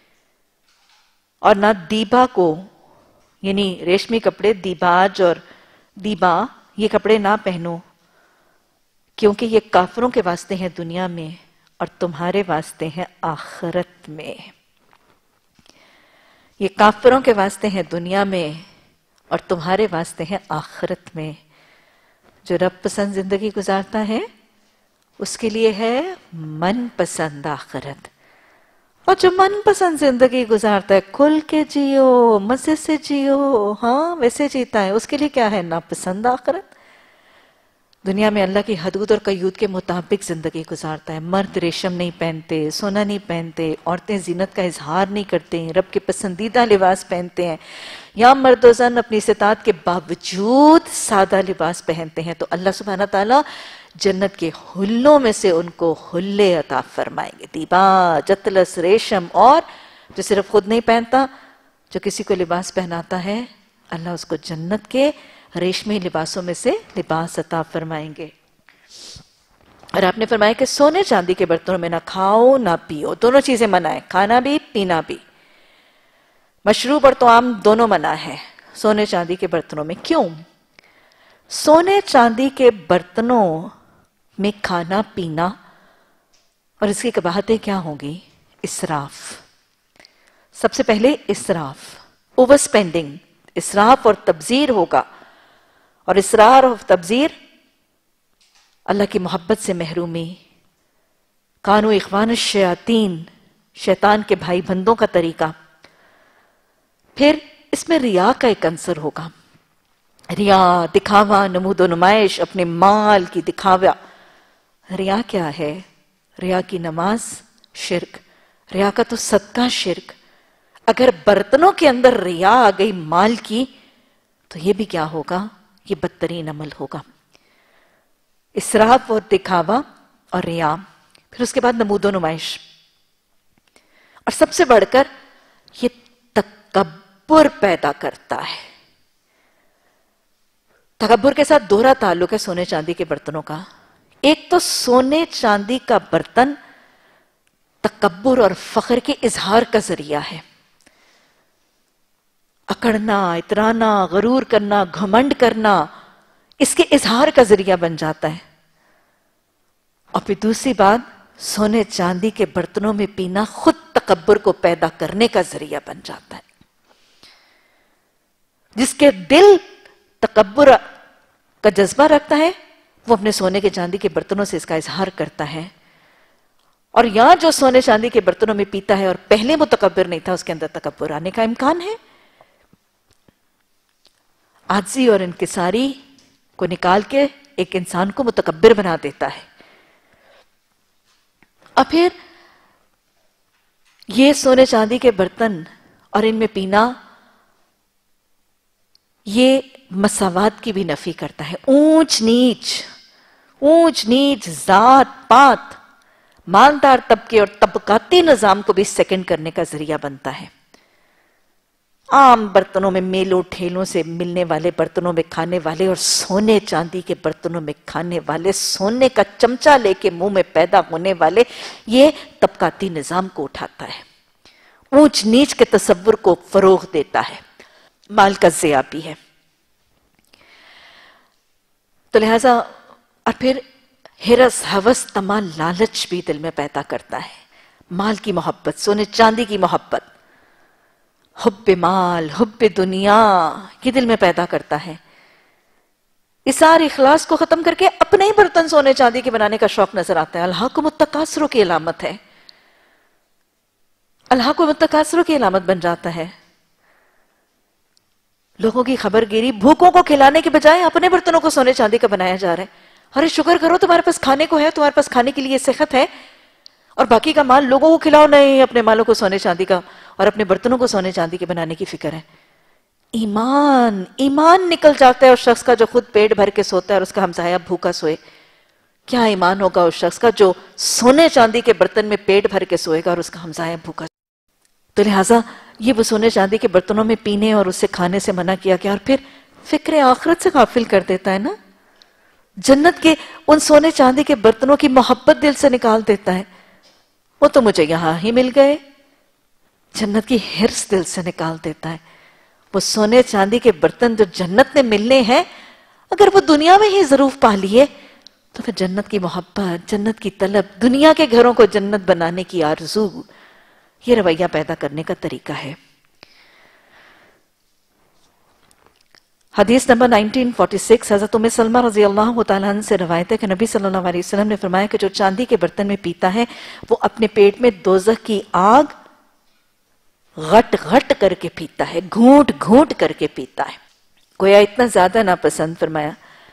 اور نہ دیبا کو, یعنی ریشمی کپڑے دیباج اور دیبا یہ کپڑے نہ پہنو, کیونکہ یہ کافروں کے واسطے ہیں دنیا میں اور تمہارے واسطے ہیں آخرت میں. یہ کافروں کے واسطے ہیں دنیا میں اور تمہارے واسطے ہیں آخرت میں. جو رب پسند زندگی گزارتا ہے اس کے لیے ہے من پسند آخرت, اور جو من پسند زندگی گزارتا ہے کھل کے جیو, مزے سے جیو, ہاں ویسے جیتا ہے, اس کے لیے کیا ہے, ناپسند آخرت. دنیا میں اللہ کی حدود اور قیود کے مطابق زندگی گزارتا ہے. مرد ریشم نہیں پہنتے, سونا نہیں پہنتے, عورتیں زینت کا اظہار نہیں کرتے ہیں, رب کے پسندیدہ لباس پہنتے ہیں, یا مرد و زن اپنی استطاعت کے باوجود سادہ لباس پہنتے ہیں, تو اللہ سبحانہ تعالیٰ جنت کے حلوں میں سے ان کو حلے عطا فرمائیں گے. دیبا, جتلس, ریشم, اور جو صرف خود نہیں پہنتا, جو کسی کو لباس پہناتا ہے, اللہ اس کو جنت کے ریشمی لباسوں میں سے لباس عطا فرمائیں گے. اور آپ نے فرمایا کہ سونے چاندی کے برتنوں میں نہ کھاؤ نہ پیو, دونوں چیزیں منع ہے, کھانا بھی پینا بھی. مشروب اور طعام دونوں منع ہے سونے چاندی کے برتنوں میں. کیوں؟ سونے چاندی کے برتنوں میں کھانا پینا اور اس کی قباحتیں کیا ہوں گی؟ اسراف. سب سے پہلے اسراف, اوور سپینڈنگ, اسراف اور تبذیر ہوگا, اور اسرار اور تبذیر اللہ کی محبت سے محرومی. کانو اخوان الشیاطین, شیطان کے بھائی بندوں کا طریقہ. پھر اس میں ریا کا ایک عنصر ہوگا, ریا, دکھاوا, نمود و نمائش, اپنے مال کی دکھاوا. ریا کیا ہے؟ ریا کی نماز شرک, ریا کا تو صدقہ شرک. اگر برتنوں کے اندر ریا آ گئی مال کی, تو یہ بھی کیا ہوگا؟ یہ بدترین عمل ہوگا. اسراف اور دکھاوا اور ریا. پھر اس کے بعد نمود و نمائش, اور سب سے بڑھ کر یہ تکبر پیدا کرتا ہے. تکبر کے ساتھ دوہرا تعلق ہے سونے چاندی کے برتنوں کا. ایک تو سونے چاندی کا برتن تکبر اور فخر کے اظہار کا ذریعہ ہے. اکڑنا، اترانا، غرور کرنا، گھمنڈ کرنا اس کے اظہار کا ذریعہ بن جاتا ہے. اور پھر دوسری بات، سونے چاندی کے برتنوں میں پینا خود تکبر کو پیدا کرنے کا ذریعہ بن جاتا ہے. جس کے دل تکبر کا جذبہ رکھتا ہے وہ اپنے سونے کے چاندی کے برتنوں سے اس کا اظہار کرتا ہے. اور یہاں جو سونے چاندی کے برتنوں میں پیتا ہے اور پہلے متکبر نہیں تھا، اس کے اندر تکبر آنے کا امکان ہے. عاجزی اور انکساری کو نکال کے ایک انسان کو متکبر بنا دیتا ہے. اور پھر یہ سونے چاندی کے برتن اور ان میں پینا یہ مساوات کی بھی نفی کرتا ہے. اونچ نیچ اونچ نیچ ذات پات، مالدار طبقے اور طبقاتی نظام کو بھی سیکنڈ کرنے کا ذریعہ بنتا ہے. عام برتنوں میں میلوں ٹھیلوں سے ملنے والے برتنوں میں کھانے والے اور سونے چاندی کے برتنوں میں کھانے والے، سونے کا چمچہ لے کے منہ میں پیدا ہونے والے، یہ طبقاتی نظام کو اٹھاتا ہے، اونچ نیچ کے تصور کو فروغ دیتا ہے، مال کا ضیاع بھی ہے. تو لہذا اور پھر ہرس ہوس طمع لالچ بھی دل میں پیدا کرتا ہے. مال کی محبت، سونے چاندی کی محبت، حب مال، حب دنیا، یہ دل میں پیدا کرتا ہے. اس سارے اخلاص کو ختم کر کے اپنے ہی برتن سونے چاندی کے بنانے کا شوق نظر آتا ہے. الہاکم التکاثر کی علامت ہے، الہاکم التکاثر کی علامت بن جاتا ہے. لوگوں کی خبر گیری، بھوکوں کو کھلانے کے بجائے اپنے برتنوں کو سونے چاندی کا بنایا جا رہا ہے. ارے شکر کرو تمہارے پاس کھانے کو ہے، تمہارے پاس کھانے کے لیے صحت ہے، اور باقی کا مال لوگوں کو کھلاؤ. نہیں، اپنے مالوں کو سونے چاندی کا اور اپنے برتنوں کو سونے چاندی کے بنانے کی فکر ہے. ایمان ایمان نکل جاتا ہے اس شخص کا جو خود پیٹ بھر کے سوتا ہے اور اس کا ہمسایہ بھوکا سوئے. کیا ایمان ہوگا اس شخص کا جو سونے چاندی کے برتن میں پیٹ بھر کے سوئے گا اور اس کا ہمسایہ بھوکا. تو لہٰذا یہ وہ سونے چاندی کے برتنوں میں پینے اور اسے کھانے سے منع کیا گیا. اور پھر فکر آخرت سے غافل کر دیتا ہے نا، جنت کے ان سونے چاندی کے برتنوں کی محبت دل سے نکال دیتا ہے. وہ تو مجھے یہاں ہی مل گئے، جنت کی ہرس دل سے نکال دیتا ہے. وہ سونے چاندی کے برتن جو جنت میں ملنے ہیں، اگر وہ دنیا میں ہی ضرور پا لیے تو پھر جنت کی محبت، جنت کی طلب، دنیا کے گھروں کو جنت بنانے کی آرزو، یہ رویہ پیدا کرنے کا طریقہ ہے. حدیث نمبر نائنٹین فورٹی سکس حضرت ام سلمہ رضی اللہ تعالیٰ عنہ سے روایت ہے کہ نبی صلی اللہ علیہ وسلم نے فرمایا کہ جو چاندی کے برتن میں پیتا ہے وہ اپنے پیٹ میں دوزخ کی آگ غٹ غٹ کر کے پیتا ہے، گھونٹ گھونٹ کر کے پیتا ہے. گویا اتنا زیادہ ناپسند فرمایا.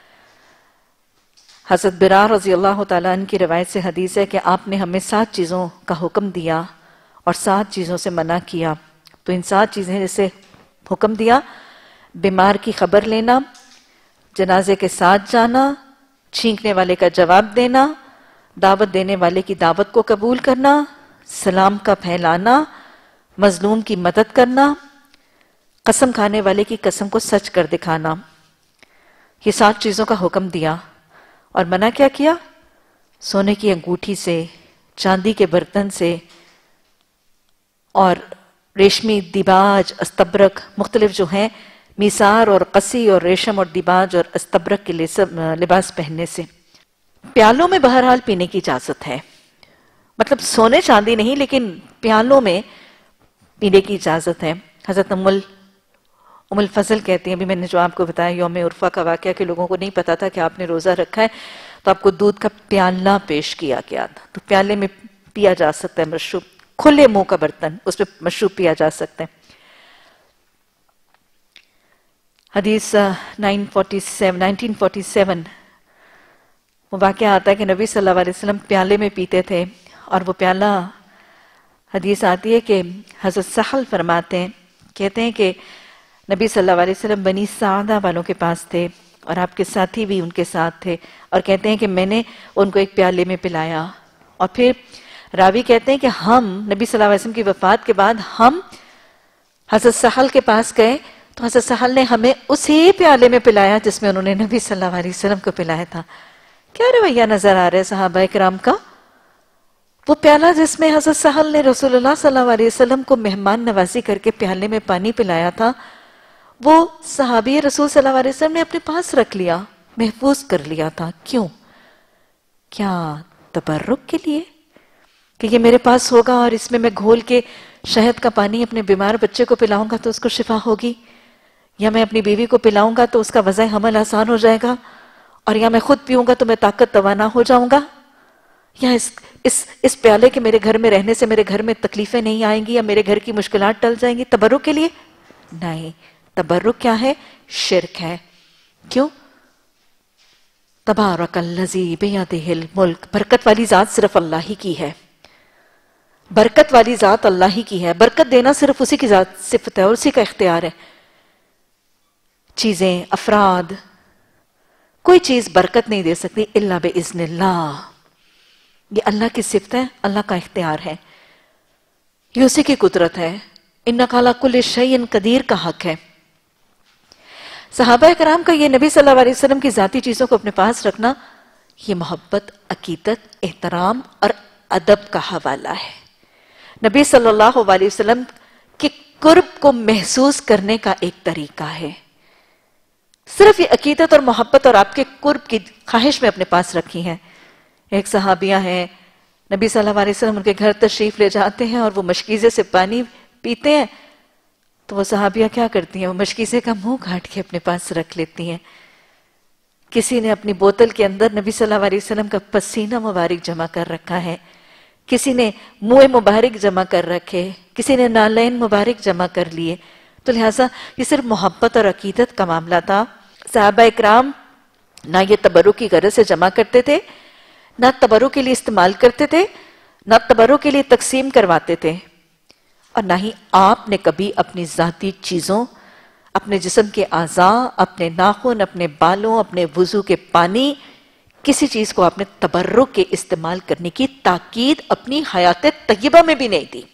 حضرت برار رضی اللہ تعالیٰ عنہ کی روایت سے حدیث ہے کہ آپ نے ہمیں سات چیزوں کا حکم دیا اور سات چیزوں سے منع کیا. تو ان سات چیزیں جیسے حکم دیا: بیمار کی خبر لینا، جنازے کے ساتھ جانا، چھینکنے والے کا جواب دینا، دعوت دینے والے کی دعوت کو قبول کرنا، سلام کا پھیلانا، مظلوم کی مدد کرنا، قسم کھانے والے کی قسم کو سچ کر دکھانا. یہ سات چیزوں کا حکم دیا اور منع کیا کیا؟ سونے کی انگوٹھی سے، چاندی کے برتن سے اور ریشمی دیباج، استبرق، مختلف جو ہیں میسار اور قصی اور ریشم اور دیباج اور استبرق کے لباس پہننے سے. پیالوں میں بہرحال پینے کی اجازت ہے، مطلب سونے چاندی نہیں لیکن پیالوں میں پینے کی اجازت ہے. حضرت ام ام الفضل کہتی ہیں، ابھی میں نے جو آپ کو بتایا یوم عرفہ کا واقعہ کہ لوگوں کو نہیں پتا تھا کہ آپ نے روزہ رکھا ہے تو آپ کو دودھ کا پیالہ پیش کیا گیا تھا. تو پیالے میں پیا جا سکتا ہے مشروب، کھلے منہ کا برتن، اس میں مشروب پیا جا سکتا ہے. حدیث نائنٹین فورٹی سیون وہ واقعہ آتا ہے کہ نبی صلی اللہ علیہ وسلم پیالے میں پیتے تھے اور وہ پیالہ، حدیث آتی ہے کہ حضرت سہل فرماتے ہیں، کہتے ہیں کہ نبی صلی اللہ علیہ وسلم بنی سعدہ والوں کے پاس تھے اور آپ کے ساتھی بھی ان کے ساتھ تھے، اور کہتے ہیں کہ میں نے ان کو ایک پیالے میں پلایا. اور پھر راوی کہتے ہیں کہ ہم نبی صلی اللہ علیہ وسلم کی وفات کے بعد ہم حضرت سہل کے پاس گئے تو حضرت سہل نے ہمیں اسی پیالے میں پلایا جس میں انہوں نے نبی صلی اللہ علیہ وسلم کو پلایا تھا. کیا رویہ نظر آ رہا ہے صحابہ کرام کا؟ وہ پیالہ جس میں حضرت سہل نے رسول اللہ صلی اللہ علیہ وسلم کو مہمان نوازی کر کے پیالے میں پانی پلایا تھا، وہ صحابی رسول صلی اللہ علیہ وسلم نے اپنے پاس رکھ لیا، محفوظ کر لیا تھا۔ کیوں؟ کیا تبرک کے لیے کہ یہ میرے پاس ہوگا اور اس میں میں گھول کے شہد کا پانی اپنے بیمار بچے کو پلاؤں گا تو اس کو شفا ہوگی، یا میں اپنی بیوی کو پلاؤں گا تو اس کا وضع حمل آسان ہو جائے گا، اور یا میں خود پیوں گا تو میں طاقت توانا ہو جاؤں گا، یا اس اس اس پیالے کے میرے گھر میں رہنے سے میرے گھر میں تکلیفیں نہیں آئیں گی یا میرے گھر کی مشکلات ٹل جائیں گی، تبرک کے لیے نہیں۔ تبرک کیا ہے؟ شرک ہے۔ کیوں؟ تبارک الذی بیدہ الملک، برکت والی ذات صرف اللہ ہی کی ہے، برکت والی ذات اللہ ہی کی ہے، برکت دینا صرف اسی کی ذات صفت ہے اور اسی کا اختیار ہے۔ چیزیں، افراد، کوئی چیز برکت نہیں دے سکتی الا باذن اللہ، یہ اللہ کی صفت ہے، اللہ کا اختیار ہے، یہ اسی کی قدرت ہے۔ انک علی کل شیء قدیر کا حق ہے۔ صحابہ کرام کا یہ نبی صلی اللہ علیہ وسلم کی ذاتی چیزوں کو اپنے پاس رکھنا، یہ محبت، عقیدت، احترام اور ادب کا حوالہ ہے، نبی صلی اللہ علیہ وسلم کے قرب کو محسوس کرنے کا ایک طریقہ ہے۔ صرف یہ عقیدت اور محبت اور آپ کے قرب کی خواہش میں اپنے پاس رکھی ہیں۔ ایک صحابیہ ہیں، نبی صلی اللہ علیہ وسلم ان کے گھر تشریف لے جاتے ہیں اور وہ مشکیزے سے پانی پیتے ہیں، تو وہ صحابیہ کیا کرتی ہیں؟ وہ مشکیزے کا منہ گھاٹ کے اپنے پاس رکھ لیتی ہیں۔ کسی نے اپنی بوتل کے اندر نبی صلی اللہ علیہ وسلم کا پسینہ مبارک جمع کر رکھا ہے، کسی نے منہ مبارک جمع کر رکھے، کسی نے نالین مبارک جمع کر لیے۔ تو لہٰذا یہ صرف محبت اور عقیدت کا معاملہ تھا۔ صحابہ اکرام نہ یہ تبرک کی غرض سے جمع کرتے تھے، نہ تبرک کے لیے استعمال کرتے تھے، نہ تبرک کے لیے تقسیم کرواتے تھے، اور نہ ہی آپ نے کبھی اپنی ذاتی چیزوں، اپنے جسم کے اعضاء، اپنے ناخن، اپنے بالوں، اپنے وضو کے پانی، کسی چیز کو آپ نے تبرک کے استعمال کرنے کی تاکید اپنی حیات طیبہ میں بھی نہیں دی۔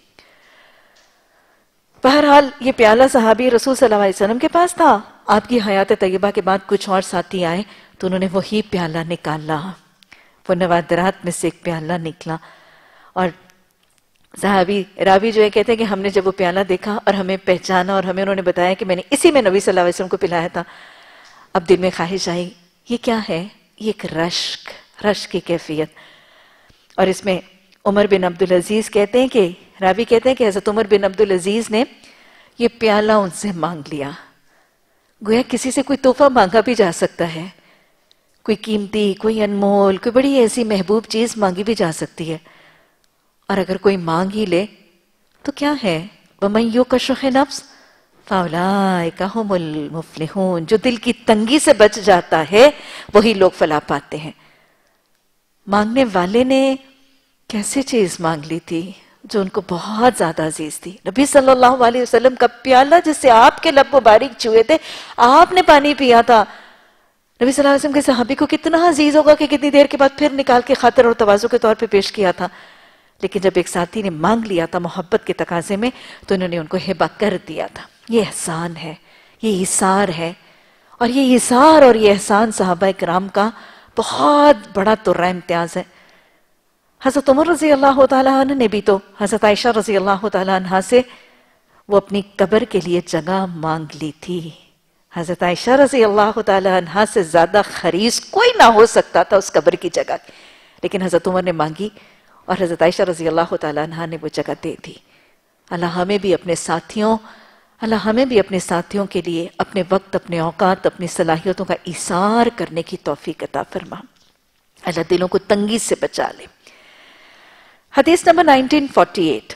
بہرحال یہ پیالہ صحابی رسول صلی اللہ علیہ وسلم کے پاس تھا، آپ کی حیات طیبہ کے بعد کچھ اور ساتھی آئے تو انہوں نے وہی پیالہ نکالا، وہ نوادرات میں سے ایک پیالہ نکلا، اور صحابی راوی جو ہے کہتے ہیں کہ ہم نے جب وہ پیالہ دیکھا اور ہمیں پہچانا اور ہمیں انہوں نے بتایا کہ میں نے اسی میں نبی صلی اللہ علیہ وسلم کو پلایا تھا، اب دل میں خواہش آئی یہ کیا ہے؟ یہ ایک رشک، رشک کی کیفیت۔ اور اس میں عمر بن عبدالعزیز کہتے ہیں کہ راوی کہتے ہیں کہ حضرت عمر بن عبدالعزیز نے یہ پیالہ ان سے مانگ لیا، گویا کسی سے کوئی تحفہ مانگا بھی جا سکتا ہے، کوئی قیمتی، کوئی انمول، کوئی بڑی ایسی محبوب چیز مانگی بھی جا سکتی ہے، اور اگر کوئی مانگ ہی لے تو کیا ہے؟ وَمَن يُوقَ شُحَّ نَفْسِهِ فَأُولَٰئِكَ هُمُ الْمُفْلِحُونَ، جو دل کی تنگی سے بچ جاتا ہے وہی لوگ فلاح پاتے ہیں۔ مانگنے والے نے کیسے چیز مانگ لی تھی جو ان کو بہت زیادہ عزیز تھی؟ نبی صلی اللہ علیہ وسلم کا پیالہ جس سے آپ کے لب مبارک چھوئے تھے، آپ نے پانی پیا تھا، نبی صلی اللہ علیہ وسلم کے صحابی کو کتنا عزیز ہوگا کہ کتنی دیر کے بعد پھر نکال کے خاطر اور تواضع کے طور پہ پیش کیا تھا۔ لیکن جب ایک ساتھی نے مانگ لیا تھا محبت کے تقاضے میں تو انہوں نے ان کو ہبہ کر دیا تھا۔ یہ احسان ہے، یہ ایثار ہے، اور یہ ایثار اور یہ احسان صحابہ کرام کا بہت بڑا ترہ امتیاز ہے۔ حضرت عمر رضی اللہ تعالیٰ عنہ نے بھی تو حضرت عائشہ رضی اللہ تعالیٰ عنہ سے وہ اپنی قبر کے لیے جگہ مانگ لی تھی۔ حضرت عائشہ رضی اللہ تعالیٰ عنہ سے زیادہ خریص کوئی نہ ہو سکتا تھا اس قبر کی جگہ، لیکن حضرت عمر نے مانگی اور حضرت عائشہ رضی اللہ تعالیٰ عنہ نے وہ جگہ دے دی۔ اللہ ہمیں بھی اپنے ساتھیوں اللہ ہمیں بھی اپنے ساتھیوں کے لیے اپنے وقت، اپنے اوقات، اپنی صلاحیتوں کا ایثار کرنے کی توفیق عطا فرما۔ اللہ دلوں کو تنگی سے بچا لے۔ حدیث نمبر نائنٹین فورٹی ایٹ،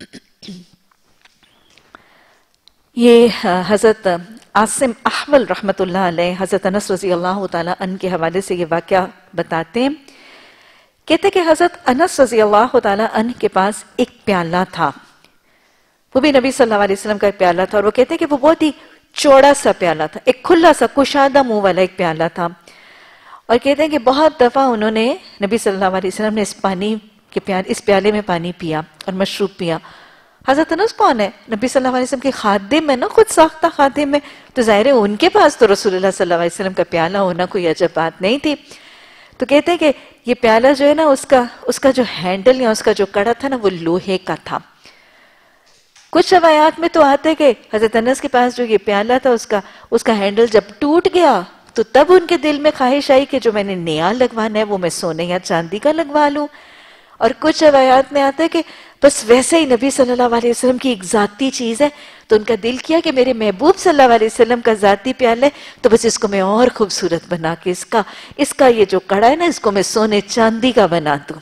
یہ حضرت عاصم احول رحمت اللہ علیہ حضرت انس رضی اللہ تعالیٰ عنہ کے حوالے سے یہ واقعہ بتاتے ہیں۔ کہتے کہ حضرت انس رضی اللہ تعالیٰ عنہ کے پاس ایک پیالہ تھا، وہ بھی نبی صلی اللہ علیہ وسلم کا ایک پیالہ تھا، اور وہ کہتے ہیں کہ وہ بہت ہی چوڑا سا پیالہ تھا، ایک کھلا سا کشادہ منہ والا ایک پیالہ تھا، اور کہتے ہیں کہ بہت دفعہ انہوں نے نبی صلی اللہ علیہ وسلم نے اس پانی کے پیالے اس پیالے میں پانی پیا اور مشروب پیا۔ حضرت انس کون ہے؟ نبی صلی اللہ علیہ وسلم کے خادم ہے نا، خود ساختہ خادم ہے، تو ظاہر ہے ان کے پاس تو رسول اللہ صلی اللہ علیہ وسلم کا پیالہ ہونا کوئی عجب بات نہیں تھی۔ تو کہتے ہیں کہ یہ پیالہ جو ہے نا اس کا اس کا جو ہینڈل یا اس کا جو کڑا تھا نا وہ لوہے کا تھا. کچھ روایات میں تو آتے کہ حضرت انس کے پاس جو یہ پیالہ تھا اس کا اس کا ہینڈل جب ٹوٹ گیا تو تب ان کے دل میں خواہش آئی کہ جو میں نے نیا لگوانا ہے وہ میں سونے یا چاندی کا لگوا لوں. اور کچھ روایات میں آتا ہے کہ بس ویسے ہی نبی صلی اللہ علیہ وسلم کی ایک ذاتی چیز ہے تو ان کا دل کیا کہ میرے محبوب صلی اللہ علیہ وسلم کا ذاتی پیالہ ہے تو بس اس کو میں اور خوبصورت بنا کے اس کا اس کا یہ جو کڑا ہے نا اس کو میں سونے چاندی کا بنا دوں.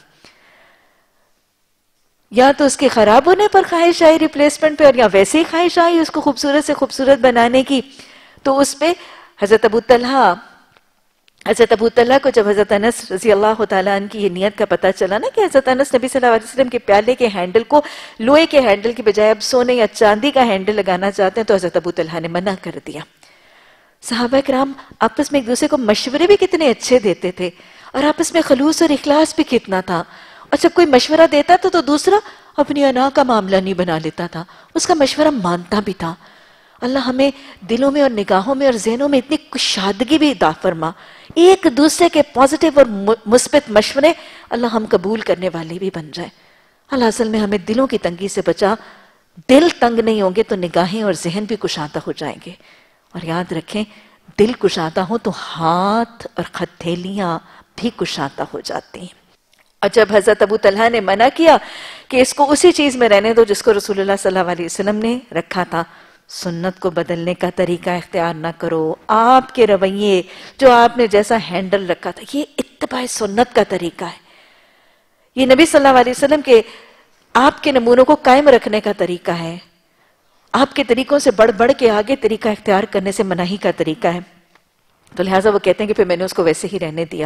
یا تو اس کے خراب ہونے پر خواہش آئی ریپلیسمنٹ پہ اور یا ویسے ہی خواہش آئی اس کو خوبصورت سے خوبصورت بنانے کی. تو اس پہ حضرت ابو طلحہ حضرت ابو طلحہ کو جب حضرت انس رضی اللہ تعالیٰ عنہ کی یہ نیت کا پتہ چلا نا کہ حضرت انس نبی صلی اللہ علیہ وسلم کے پیالے کے ہینڈل کو لوہے کے ہینڈل کی بجائے اب سونے یا چاندی کا ہینڈل لگانا چاہتے ہیں تو حضرت ابو طلحہ نے منع کر دیا. صحابہ کرام آپس میں ایک دوسرے کو مشورے بھی کتنے اچھے دیتے تھے اور آپس میں خلوص اور اخلاص بھی کتنا تھا. اور جب کوئی مشورہ دیتا تھا تو دوسرا اپنی انا کا معاملہ نہیں بنا لیتا تھا, اس کا مشورہ مانتا بھی تھا. اللہ ہمیں دلوں میں اور نگاہوں میں اور ذہنوں میں اتنی کشادگی بھی عطا فرما, ایک دوسرے کے پازیٹیو اور مثبت مشورے اللہ ہم قبول کرنے والے بھی بن جائیں. اللہ اصل میں ہمیں دلوں کی تنگی سے بچا, دل تنگ نہیں ہوں گے تو نگاہیں اور ذہن بھی کشادہ ہو جائیں گے. اور یاد رکھیں دل کشادہ ہو تو ہاتھ اور ہتھیلیاں بھی کشادہ ہو جاتی ہیں. اور جب حضرت ابو طلحہ نے منع کیا کہ اس کو اسی چیز میں رہنے دو جس کو رسول اللہ صلی اللہ علیہ وسلم نے رکھا تھا, سنت کو بدلنے کا طریقہ اختیار نہ کرو, آپ کے رویے جو آپ نے جیسا ہینڈل رکھا تھا یہ اتباع سنت کا طریقہ ہے, یہ نبی صلی اللہ علیہ وسلم کے آپ کے نمونوں کو قائم رکھنے کا طریقہ ہے, آپ کے طریقوں سے بڑھ بڑھ کے آگے طریقہ اختیار کرنے سے مناہی کا طریقہ ہے. تو لہٰذا وہ کہتے ہیں کہ پھر میں نے اس کو ویسے ہی رہنے دیا.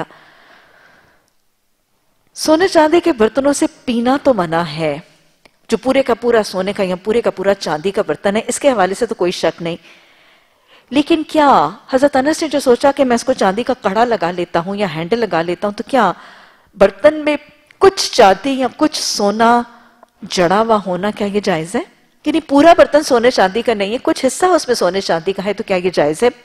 سونے چاندی کے برتنوں سے پینا تو منع ہے, جو پورے کا پورا سونے کا یا پورے کا پورا چاندی کا برتن ہے اس کے حوالے سے تو کوئی شک نہیں. لیکن کیا حضرت انس نے جو سوچا کہ میں اس کو چاندی کا کڑا لگا لیتا ہوں یا ہینڈل لگا لیتا ہوں تو کیا برتن میں کچھ چاندی یا کچھ سونا جڑا ہوا ہونا کیا یہ جائز ہے؟ یعنی پورا برتن سونے چاندی کا نہیں ہے, کچھ حصہ اس میں سونے چاندی کا ہے تو کیا یہ جائز ہے؟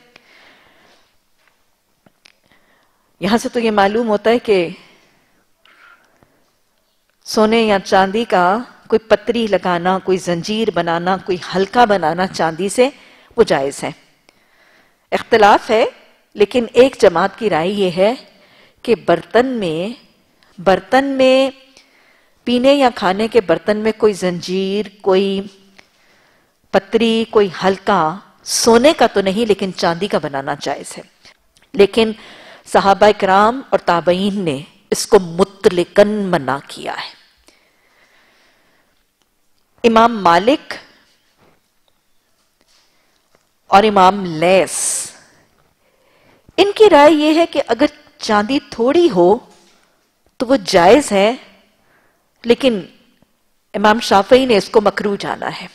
یہاں سے تو یہ معلوم ہوتا ہے کہ سونے یا چاندی کا کوئی پتری لگانا, کوئی زنجیر بنانا, کوئی حلقہ بنانا چاندی سے وہ جائز ہے. اختلاف ہے لیکن ایک جماعت کی رائے یہ ہے کہ برتن میں برتن میں پینے یا کھانے کے برتن میں کوئی زنجیر, کوئی پتری, کوئی حلقہ سونے کا تو نہیں لیکن چاندی کا بنانا جائز ہے. لیکن صحابہ کرام اور تابعین نے اس کو مطلقاً منع کیا ہے. امام مالک اور امام لیس ان کی رائے یہ ہے کہ اگر چاندی تھوڑی ہو تو وہ جائز ہے, لیکن امام شافعی نے اس کو مکروہ جانا ہے.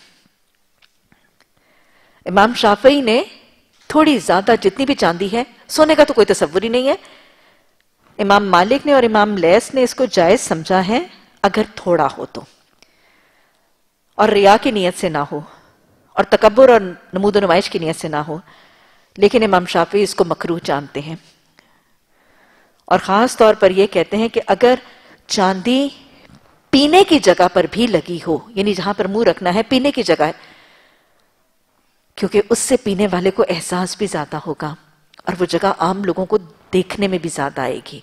امام شافعی نے تھوڑی زیادہ جتنی بھی چاندی ہے, سونے کا تو کوئی تصور ہی نہیں ہے, امام مالک نے اور امام لیس نے اس کو جائز سمجھا ہے اگر تھوڑا ہو تو, اور ریا کی نیت سے نہ ہو اور تکبر اور نمود و نمائش کی نیت سے نہ ہو. لیکن امام شافعی اس کو مکروہ جانتے ہیں اور خاص طور پر یہ کہتے ہیں کہ اگر چاندی پینے کی جگہ پر بھی لگی ہو, یعنی جہاں پر منہ رکھنا ہے پینے کی جگہ ہے, کیونکہ اس سے پینے والے کو احساس بھی زیادہ ہوگا اور وہ جگہ عام لوگوں کو دیکھنے میں بھی زیادہ آئے گی.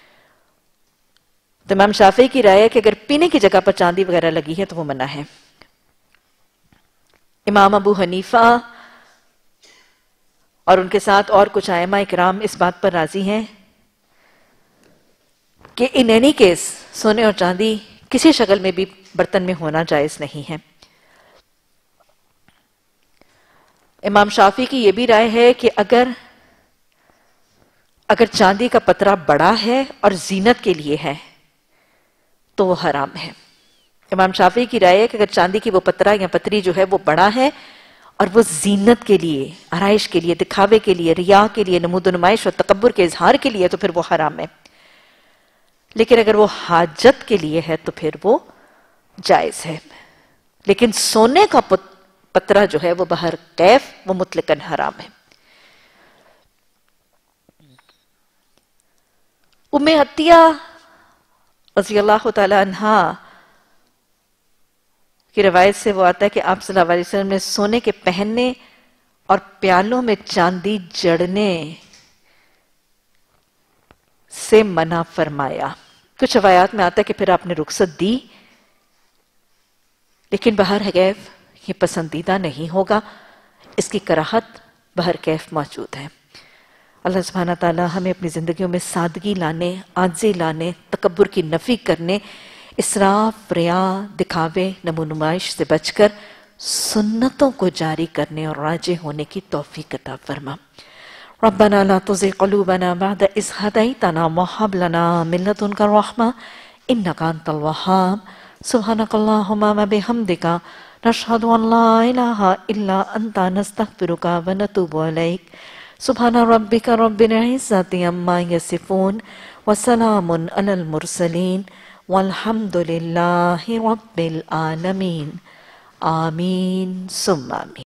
تو امام شافعی کی رائے ہے کہ اگر پینے کی جگہ پر چاندی وغیرہ لگی ہے تو وہ منع ہے. امام ابو حنیفہ اور ان کے ساتھ اور کچھ ائمہ اکرام اس بات پر راضی ہیں کہ ان اینی کیس سونے اور چاندی کسی شکل میں بھی برتن میں ہونا جائز نہیں ہے. امام شافعی کی یہ بھی رائے ہے کہ اگر اگر چاندی کا پترا بڑا ہے اور زینت کے لیے ہے تو وہ حرام ہے. امام شافعی کی رائے ہے کہ اگر چاندی کی وہ پترا یا پتری جو ہے وہ بڑا ہے اور وہ زینت کے لیے, آرائش کے لیے, دکھاوے کے لیے, ریا کے لیے, نمود و نمائش اور تکبر کے اظہار کے لیے تو پھر وہ حرام ہے. لیکن اگر وہ حاجت کے لیے ہے تو پھر وہ جائز ہے. لیکن سونے کا پترا جو ہے وہ بہر کیف وہ مطلقاً حرام ہے. ام عطیہ رضی اللہ تعالی عنہا کی روایت سے وہ آتا ہے کہ آپ صلی اللہ علیہ وسلم نے سونے کے پہننے اور پیالوں میں چاندی جڑنے سے منع فرمایا. کچھ روایات میں آتا ہے کہ پھر آپ نے رخصت دی، لیکن بہرکیف یہ پسندیدہ نہیں ہوگا، اس کی کراہت بہرکیف موجود ہے. اللہ سبحانہ تعالی ہمیں اپنی زندگیوں میں سادگی لانے، عاجزی لانے، تکبر کی نفی کرنے، اسراف، ریا، دکھاوے، نمو نمائش سے بچ کر سنتوں کو جاری کرنے اور راجع ہونے کی توفیق عطا فرما. ربنا لا تزغ قلوبنا بعد إذ هديتنا وهب لنا من لدنك رحمة إنك أنت الوهاب. سبحانك اللهم وبحمدك نشهد أن لا إله إلا أنت نستغفرك ونتوب إليك. سبحان ربك رب العزة عما يصفون وسلام على المرسلين والحمد لله رب العالمين. آمين ثم آمين.